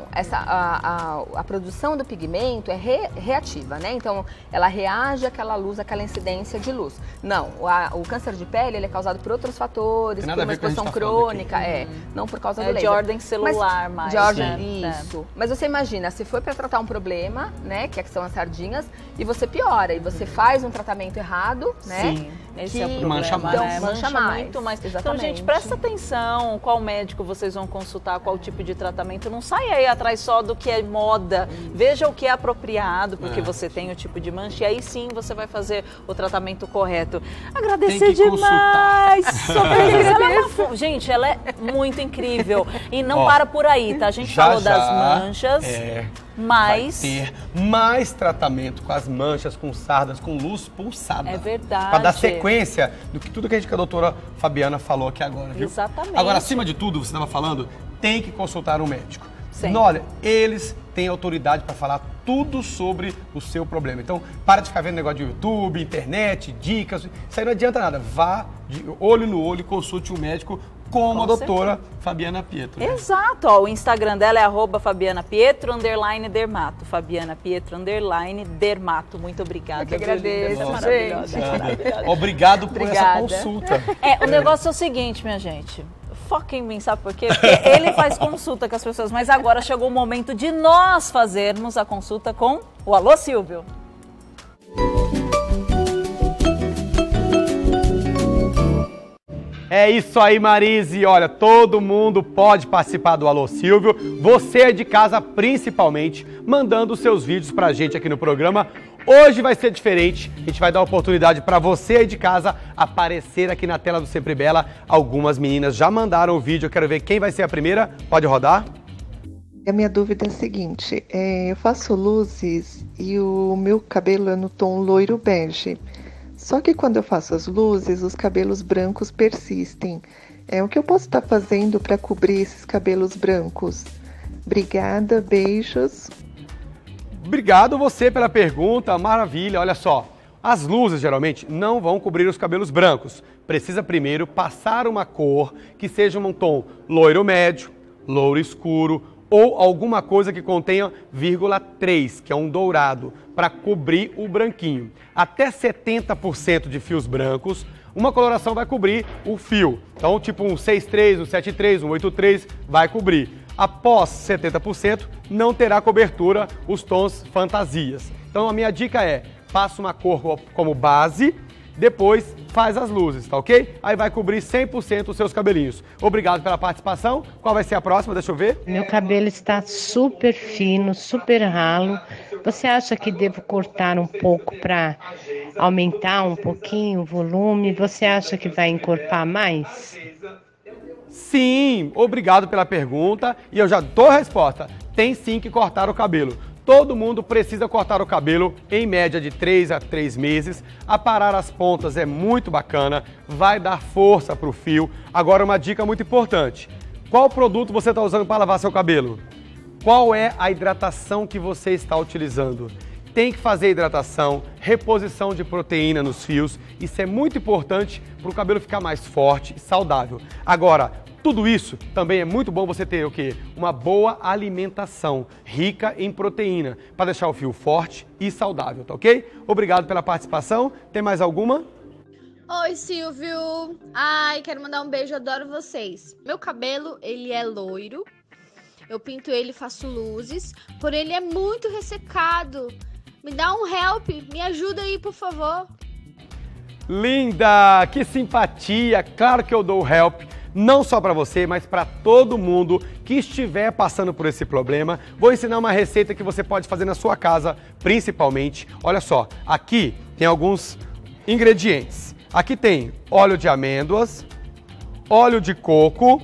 A produção do pigmento é reativa, né? Então, ela reage àquela luz, àquela incidência de luz. Não, o câncer de pele ele é causado por outros fatores, por uma exposição crônica, não por causa do laser. De ordem celular, mais. De ordem, isso. Mas você imagina, se for para tratar um problema, né, que são as sardinhas, e você piora, e você faz um tratamento errado, né? Sim, esse é o problema, mancha mais. Né? Mancha muito mais. Exatamente. Então, gente, presta atenção qual médico vocês vão consultar, qual tipo de tratamento. Não saia aí atrás só do que é moda. Veja o que é apropriado, porque você tem o tipo de mancha, e aí sim você vai fazer o tratamento correto. Agradecer demais! Gente, ela é muito incrível. E não para por aí, tá? A gente falou das manchas. Mas vai ter mais tratamento com as manchas, com sardas, com luz pulsada. É verdade. Para dar sequência do que tudo que a doutora Fabiana falou aqui agora, viu? Exatamente. Agora, acima de tudo, você estava falando, tem que consultar um médico. Sempre. Olha, eles têm autoridade para falar tudo sobre o seu problema. Então, para de ficar vendo negócio de YouTube, internet, dicas. Isso aí não adianta nada. Vá de olho no olho e consulte um médico como a doutora Fabiana Pietro. Né? Exato. Ó, o Instagram dela é @FabianaPietro _dermato. Fabiana Pietro _dermato. Muito obrigada. Eu que agradeço. É maravilhosa. Obrigado por essa consulta. O negócio é o seguinte, minha gente. Foca em mim, sabe por quê? Porque ele faz consulta com as pessoas, mas agora chegou o momento de nós fazermos a consulta com o Alô Silvio. É isso aí, Marise. Olha, todo mundo pode participar do Alô Silvio. Você é de casa, principalmente, mandando os seus vídeos pra gente aqui no programa. Hoje vai ser diferente, a gente vai dar a oportunidade para você aí de casa aparecer aqui na tela do Sempre Bela. Algumas meninas já mandaram o vídeo, eu quero ver quem vai ser a primeira. Pode rodar? A minha dúvida é a seguinte, eu faço luzes e o meu cabelo é no tom loiro bege. Só que quando eu faço as luzes, os cabelos brancos persistem. O que eu posso estar fazendo para cobrir esses cabelos brancos? Obrigada, beijos. Obrigado você pela pergunta, maravilha. Olha só, as luzes geralmente não vão cobrir os cabelos brancos. Precisa primeiro passar uma cor que seja um tom loiro médio, loiro escuro ou alguma coisa que contenha 0,3, que é um dourado, para cobrir o branquinho. Até 70% de fios brancos, uma coloração vai cobrir o fio. Então, tipo um 6,3, um 7,3, um 8,3 vai cobrir. Após 70%, não terá cobertura os tons fantasias. Então a minha dica é, passa uma cor como base, depois faz as luzes, tá ok? Aí vai cobrir 100% os seus cabelinhos. Obrigado pela participação. Qual vai ser a próxima? Deixa eu ver. Meu cabelo está super fino, super ralo. Você acha que devo cortar um pouco para aumentar um pouquinho o volume? Você acha que vai encorpar mais? Sim, obrigado pela pergunta e eu já dou a resposta. Tem sim que cortar o cabelo. Todo mundo precisa cortar o cabelo em média de 3 a 3 meses. Aparar as pontas é muito bacana, vai dar força para o fio. Agora uma dica muito importante. Qual produto você está usando para lavar seu cabelo? Qual é a hidratação que você está utilizando? tem que fazer hidratação, reposição de proteína nos fios. Isso é muito importante para o cabelo ficar mais forte e saudável. Agora, tudo isso também é muito bom você ter o quê? Uma boa alimentação, rica em proteína, para deixar o fio forte e saudável, tá ok? Obrigado pela participação. Tem mais alguma? Oi, Silvio. Ai, quero mandar um beijo, adoro vocês. Meu cabelo, ele é loiro. Eu pinto ele, faço luzes, porém ele é muito ressecado. Me dá um help, me ajuda aí, por favor. Linda, que simpatia. Claro que eu dou o help. Não só para você, mas para todo mundo que estiver passando por esse problema. Vou ensinar uma receita que você pode fazer na sua casa, principalmente. Olha só, aqui tem alguns ingredientes. Aqui tem óleo de amêndoas, óleo de coco,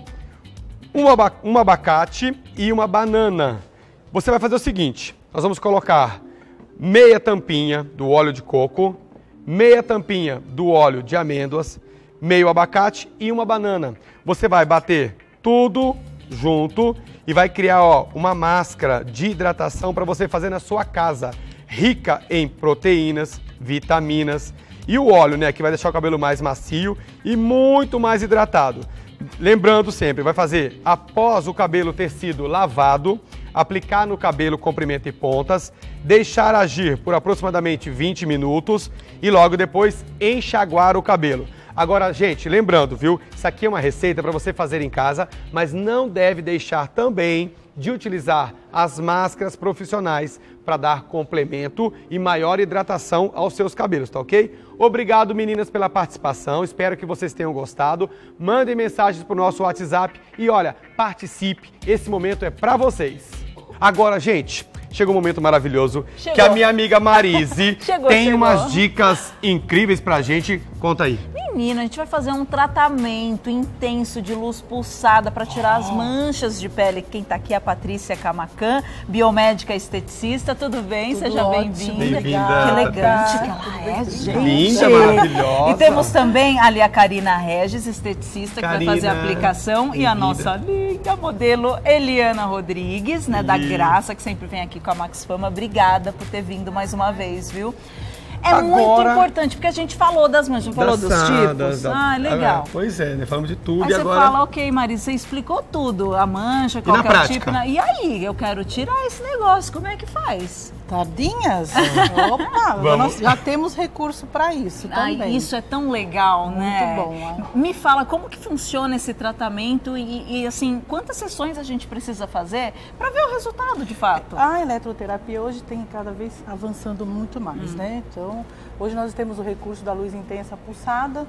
um abacate e uma banana. Você vai fazer o seguinte, nós vamos colocar meia tampinha do óleo de coco, meia tampinha do óleo de amêndoas, meio abacate e uma banana. Você vai bater tudo junto e vai criar uma máscara de hidratação para você fazer na sua casa, rica em proteínas, vitaminas e o óleo, né, que vai deixar o cabelo mais macio e muito mais hidratado. Lembrando sempre, vai fazer após o cabelo ter sido lavado, aplicar no cabelo comprimento e pontas, deixar agir por aproximadamente 20 minutos e logo depois enxaguar o cabelo. Agora, gente, lembrando, viu? Isso aqui é uma receita para você fazer em casa, mas não deve deixar também de utilizar as máscaras profissionais para dar complemento e maior hidratação aos seus cabelos, tá ok? Obrigado, meninas, pela participação. Espero que vocês tenham gostado. Mandem mensagens para o nosso WhatsApp e, olha, participe. Esse momento é para vocês. Agora, gente, chegou um momento maravilhoso que a minha amiga Marise tem umas dicas incríveis pra gente. Conta aí. Menina, a gente vai fazer um tratamento intenso de luz pulsada para tirar as manchas de pele. Quem tá aqui é a Patrícia Camacan, biomédica esteticista. Tudo bem? Tudo Seja ótimo. bem-vinda. Bem-vinda. Que elegante que ela é, gente. Linda, maravilhosa. E temos também ali a Karina Regis, esteticista, que vai fazer a aplicação. Bem-vinda. E a nossa linda modelo Eliana Rodrigues, né, da Graça, que sempre vem aqui com a Max Fama. Obrigada por ter vindo mais uma vez, viu? É muito importante, porque a gente falou das manchas, não falou dos tipos? Ah, legal. Pois é, né? Falamos de tudo Aí e você agora... fala, ok, Marisa, você explicou tudo, a mancha, qual na que é o prática? tipo. E aí, eu quero tirar esse negócio, como é que faz? Tardinhas? Opa, nós já temos recurso para isso também. Isso é tão legal, né? Muito bom. Me fala, como que funciona esse tratamento e assim, quantas sessões a gente precisa fazer para ver o resultado de fato? A eletroterapia hoje tem cada vez avançando muito mais, né? Então, hoje nós temos o recurso da luz intensa pulsada.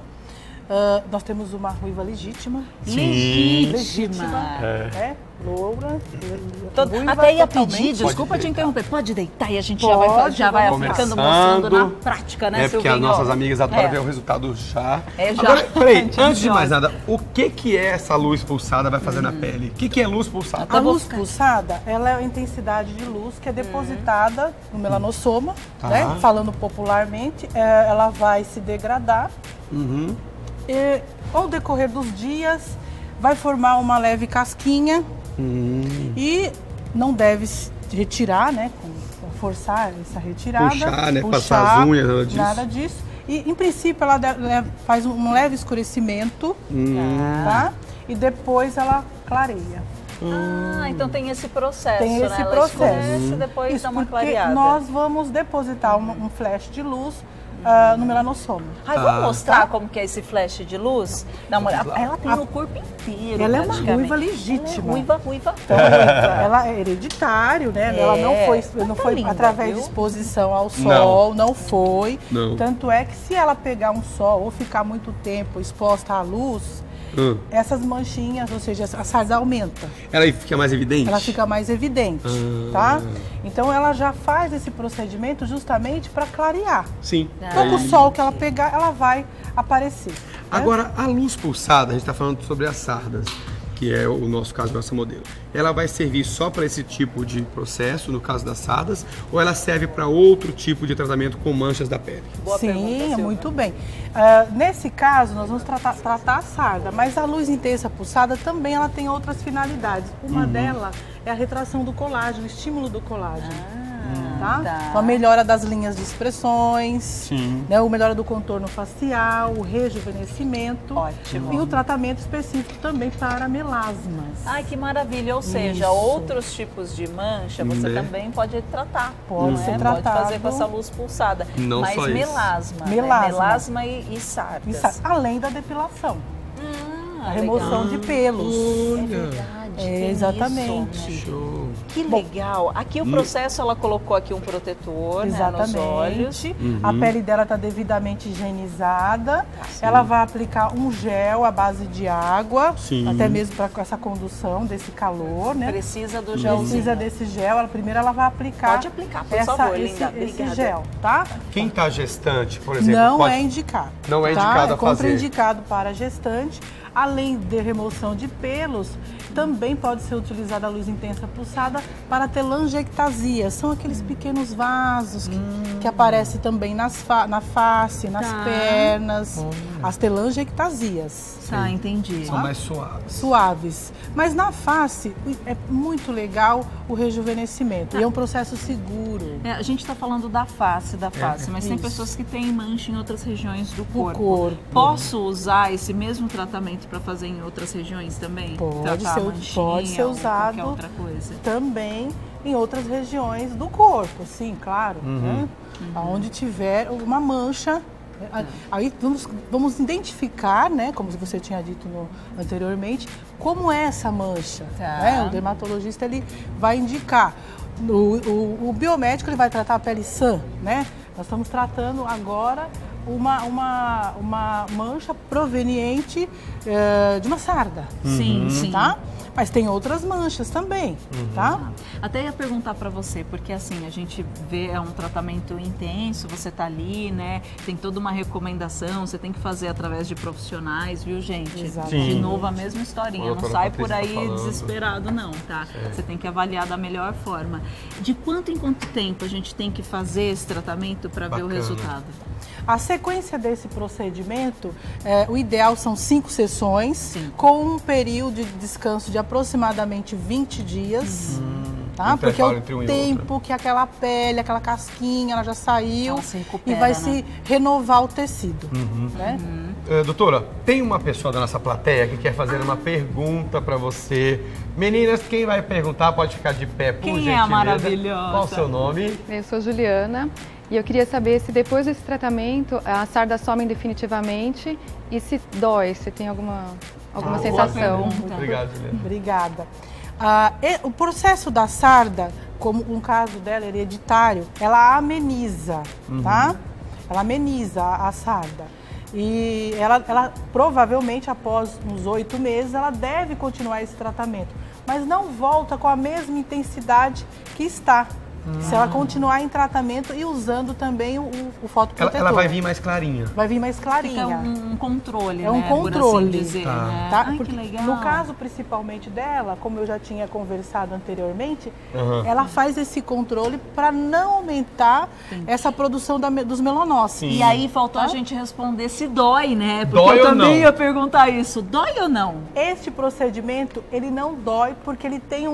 Nós temos uma ruiva legítima. Sim. Legítima. É. Loura. Até ia pedir, desculpa te interromper, pode deitar e a gente já vai aplicando, mostrando na prática, né, porque as nossas amigas adoram ver o resultado já. Já. Agora, peraí, antes de mais nada, o que é essa luz pulsada vai fazer na pele? O que é luz pulsada? A luz pulsada, ela é a intensidade de luz que é depositada no melanossoma, né? Falando popularmente, ela vai se degradar. E, ao decorrer dos dias, vai formar uma leve casquinha e não deve se retirar, né? Forçar essa retirada. Puxar, né? Passar as unhas, nada disso. Nada disso. E, em princípio, ela faz um leve escurecimento, tá? E depois ela clareia. Então tem esse processo, Tem esse né? processo. Ela escurece, depois dá uma clareada. Nós vamos depositar um flash de luz no melanossoma. Vamos mostrar como que é esse flash de luz? Dá uma olhada. Ela tem no corpo inteiro. Ela é uma ruiva legítima. Ela é ruiva. Ela é hereditário, né? Ela não foi linda, através viu? de exposição ao sol, não foi. Não. Tanto é que se ela pegar um sol ou ficar muito tempo exposta à luz, essas manchinhas, ou seja, a sarda aumenta. Ela fica mais evidente? Ela fica mais evidente, tá? Então ela já faz esse procedimento justamente para clarear. Sim. Todo o sol que ela pegar, ela vai aparecer. Né? Agora, a luz pulsada, a gente está falando sobre as sardas, que é o nosso caso, nossa modelo. Ela vai servir só para esse tipo de processo, no caso das sardas, ou ela serve para outro tipo de tratamento com manchas da pele? Sim, muito bem. Nesse caso, nós vamos tratar a sarda, mas a luz intensa pulsada também ela tem outras finalidades. Uma delas é a retração do colágeno, o estímulo do colágeno. Tá? Então, a melhora das linhas de expressões, né, o melhora do contorno facial, o rejuvenescimento. Ótimo. E o tratamento específico também para melasmas. Ai, que maravilha. Ou seja, outros tipos de mancha você também pode tratar. Pode ser tratado. Pode fazer com essa luz pulsada. Não mas só isso. melasma. Melasma. Né? Melasma e sardas. Além da depilação. A remoção de pelos. É verdade. Exatamente. Show. Que legal. Aqui o processo, ela colocou aqui um protetor, né, nos olhos. A pele dela está devidamente higienizada. Ela vai aplicar um gel à base de água, até mesmo para essa condução desse calor, né? Precisa do gel. Precisa desse gel. Primeiro ela vai aplicar. Pode aplicar, por favor, Linda. Esse gel, tá? Quem está gestante, por exemplo, não é indicado. Não é indicado a fazer. É contraindicado para gestante. Além de remoção de pelos, também pode ser utilizada a luz intensa pulsada para telangiectasia. São aqueles pequenos vasos que aparecem também na face, nas pernas. As telangiectasias. Tá, entendi. São mais suaves. Suaves. Mas na face é muito legal o rejuvenescimento. E é um processo seguro. A gente está falando da face, mas tem pessoas que têm mancha em outras regiões do corpo. Posso usar esse mesmo tratamento para fazer em outras regiões também? Pode ser usado outra coisa. também em outras regiões do corpo, sim, claro. Né? Onde tiver uma mancha. Aí vamos identificar, né, como você tinha dito anteriormente, como é essa mancha. Né? O dermatologista ele vai indicar. O biomédico ele vai tratar a pele sã, né? Nós estamos tratando agora uma mancha proveniente de uma sarda. Sim. Tá? Mas tem outras manchas também, tá? Até ia perguntar para você, porque assim, a gente vê, é um tratamento intenso, você tá ali, né? Tem toda uma recomendação, você tem que fazer através de profissionais, viu, gente? De novo, a mesma historinha, não sai por aí desesperado, não, tá? Você tem que avaliar da melhor forma. De quanto em quanto tempo a gente tem que fazer esse tratamento para ver o resultado? A sequência desse procedimento, o ideal são 5 sessões, com um período de descanso de aproximadamente 20 dias. Tá? Porque é o tempo que aquela pele, aquela casquinha, ela já saiu e vai se renovar o tecido. Né? Doutora, tem uma pessoa da nossa plateia que quer fazer uma pergunta para você. Meninas, quem vai perguntar pode ficar de pé, por gentileza. Quem é a maravilhosa? Qual o seu nome? Eu sou Juliana e eu queria saber se depois desse tratamento as sardas somem definitivamente e se dói, se tem alguma sensação. Obrigado, Juliana. Obrigada. O processo da sarda, como um caso dela hereditário, ela ameniza, tá? Ela ameniza a sarda. E ela provavelmente, após uns 8 meses, ela deve continuar esse tratamento. Mas não volta com a mesma intensidade que está. Se ela continuar em tratamento e usando também o fotoprotetor. Ela vai vir mais clarinha. Vai vir mais clarinha. Fica um controle, é um né? controle. Por assim dizer, né? Tá? Ai, porque que legal. no caso principalmente dela, como eu já tinha conversado anteriormente, ela faz esse controle para não aumentar essa produção dos melanócitos. E aí faltou a gente responder se dói, né? Porque dói eu ou também não? ia perguntar isso. Dói ou não? Este procedimento, ele não dói porque ele tem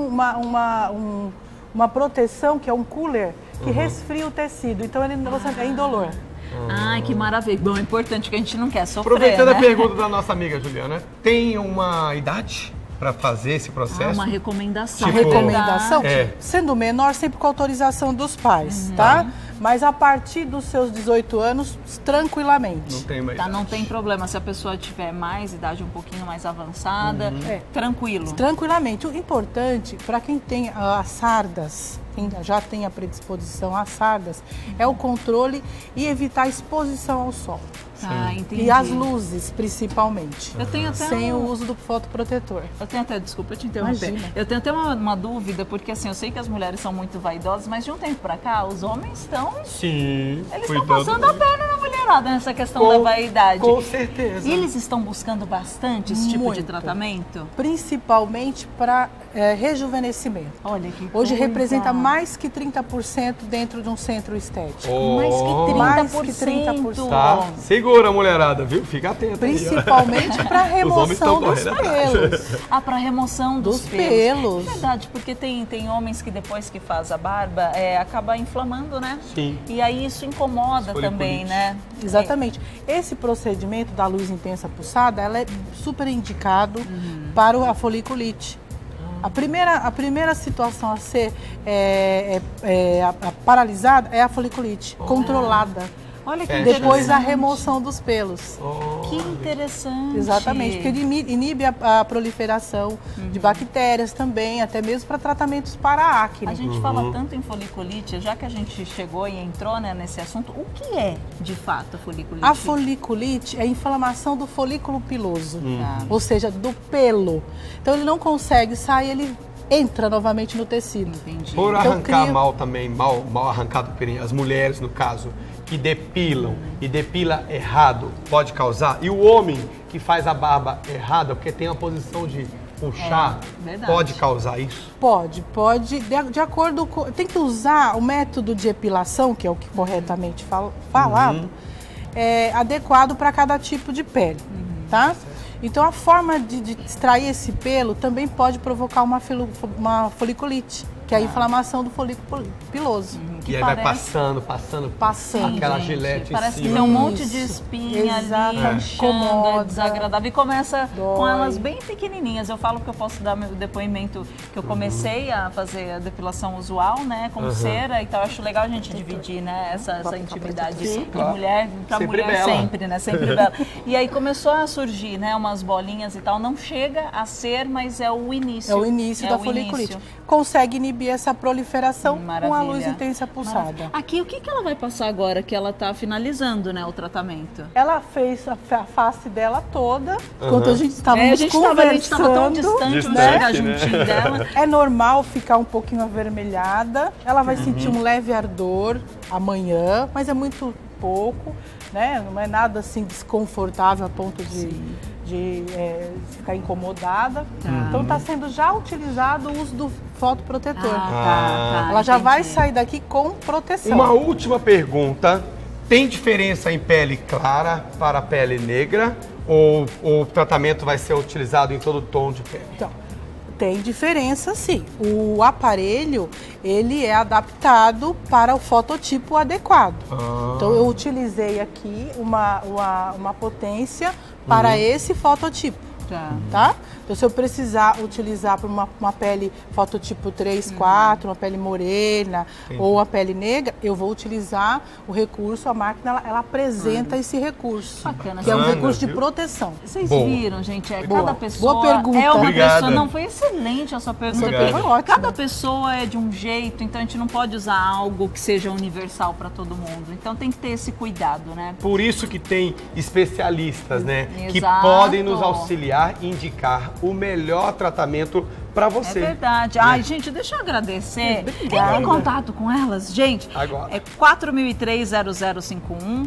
uma proteção, que é um cooler, que resfria o tecido. Então ele é indolor. Ai, que maravilha. Bom, é importante que a gente não quer sofrer, Aproveitando né? a pergunta da nossa amiga Juliana, tem uma idade para fazer esse processo? Uma recomendação. Uma recomendação? Sendo menor, sempre com autorização dos pais, tá? Mas a partir dos seus 18 anos, tranquilamente. Não tem mais idade. Não tem problema. Se a pessoa tiver mais idade, um pouquinho mais avançada, tranquilo. Tranquilamente. O importante, para quem tem as sardas, quem já tem a predisposição às sardas, é o controle e evitar a exposição ao sol. Entendi. E as luzes, principalmente. Eu tenho até sem o uso do fotoprotetor. Eu tenho até, desculpa te interromper. Imagina. Eu tenho até uma dúvida, porque assim, eu sei que as mulheres são muito vaidosas, mas de um tempo pra cá, os homens estão... Sim. Eles estão passando a perna na mulherada. apaixonada nessa questão da vaidade. Com certeza. E eles estão buscando bastante esse tipo de tratamento? Principalmente para rejuvenescimento. Olha que Hoje coisa. representa mais que 30% dentro de um centro estético. Mais que 30%. Mais que 30%. Tá? Segura, mulherada, viu? Fica atenta. Principalmente para remoção dos pelos. Ah, para remoção dos pelos. É verdade, porque tem homens que depois que faz a barba, acaba inflamando, né? Sim. E aí isso incomoda também, né? Exatamente. Esse procedimento da luz intensa pulsada, ela é super indicado para a foliculite. A primeira situação a ser paralisada é a foliculite, controlada. Olha que depois da remoção dos pelos. Que interessante. Exatamente, porque ele inibe a proliferação de bactérias também, até mesmo para tratamentos para acne. A gente fala tanto em foliculite, já que a gente chegou e entrou, né, nesse assunto, o que é de fato a foliculite? A foliculite é a inflamação do folículo piloso, ou seja, do pelo. Então ele não consegue sair, ele entra novamente no tecido. Entendi. Por arrancar mal também, mal arrancado pelinho, as mulheres, no caso, que depilam e depila errado, pode causar? E o homem que faz a barba errada, porque tem a posição de puxar, pode causar isso? Pode. De acordo com... Tem que usar o método de epilação, que é o que corretamente falado, adequado para cada tipo de pele, tá? Então a forma de extrair esse pelo também pode provocar uma foliculite, que é a inflamação do folículo piloso. E aí vai passando aquela gilete parece em cima. Que tem um monte de espinha ali, inchando, desagradável. E começa com elas bem pequenininhas. Eu falo que eu posso dar meu depoimento que eu comecei a fazer a depilação usual, né, com cera. Então eu acho legal a gente dividir, né, essa intimidade de mulher para mulher bela. sempre, né, sempre bela. E aí começou a surgir, né, umas bolinhas e tal. Não chega a ser, mas é o início. É o início da foliculite. Consegue inibir essa proliferação com a luz intensa pulsada. Aqui, o que ela vai passar agora que ela está finalizando, né, o tratamento? Ela fez a face dela toda, enquanto a gente estava conversando. A gente estava tão distante, né? Chegar juntinho dela. É normal ficar um pouquinho avermelhada. Ela vai sentir um leve ardor amanhã, mas é muito pouco, né? Não é nada assim desconfortável a ponto de ficar incomodada. Então está sendo já utilizado o uso do fotoprotetor. Ela já vai sair daqui com proteção. Uma última pergunta. Tem diferença em pele clara para pele negra? Ou o tratamento vai ser utilizado em todo tom de pele? Então, tem diferença sim. O aparelho, ele é adaptado para o fototipo adequado. Então eu utilizei aqui uma potência para esse fototipo, tá? Então se eu precisar utilizar para uma pele fototipo 3, 4, uma pele morena ou uma pele negra, eu vou utilizar o recurso, a máquina ela apresenta esse recurso, bacana, que é um recurso de proteção. Vocês viram, gente, cada pessoa boa pergunta. é uma Obrigada. pessoa, não foi excelente a sua pergunta. Cada pessoa é de um jeito, então a gente não pode usar algo que seja universal para todo mundo. Então tem que ter esse cuidado, né? Por isso que tem especialistas, né, que Exato. podem nos auxiliar e indicar o melhor tratamento para você. É verdade. Ai, gente, deixa eu agradecer. Entra em contato com elas, gente. Agora. É 4003-0051,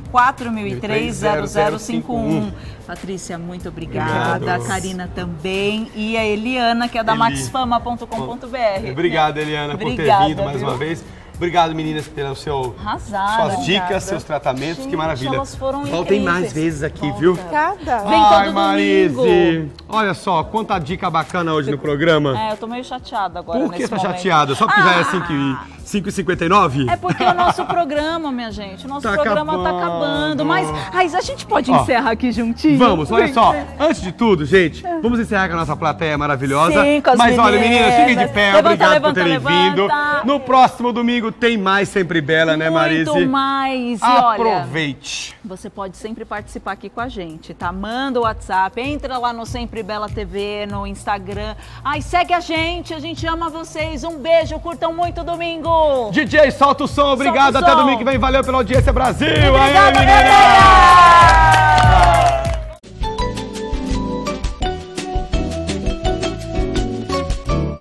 4003-0051. Patrícia, muito obrigada. Obrigado. Karina também. E a Eliana, que é da maxfama.com.br. Obrigada, Eliana, por ter vindo mais uma vez. Obrigado, meninas, pelas suas dicas, seus tratamentos. Que maravilha. Elas foram Voltem incríveis. mais vezes aqui, viu? Obrigada. Vem todo Marise. domingo. Olha só, quanta dica bacana hoje no programa. Eu tô meio chateada agora. Por que nesse tá momento. chateada? Só porque já é 5h59? É porque o nosso programa, minha gente, o nosso programa tá acabando. Mas a gente pode encerrar aqui juntinho? Vamos, olha só. Antes de tudo, gente, vamos encerrar com a nossa plateia maravilhosa. Sim, com as Mas olha, meninas, fiquem de pé. Levanta, Obrigado levanta, por terem vindo. No próximo domingo tem mais Sempre Bela, né, Marise? Muito mais. E aproveite. Olha, você pode sempre participar aqui com a gente, tá? Manda o WhatsApp, entra lá no Sempre Bela TV, no Instagram. Segue a gente ama vocês. Um beijo, curtam muito domingo. DJ, solta o som. Obrigado. Solta o Até som. domingo que vem. Valeu pela audiência, Brasil. Obrigada, Aê, menina.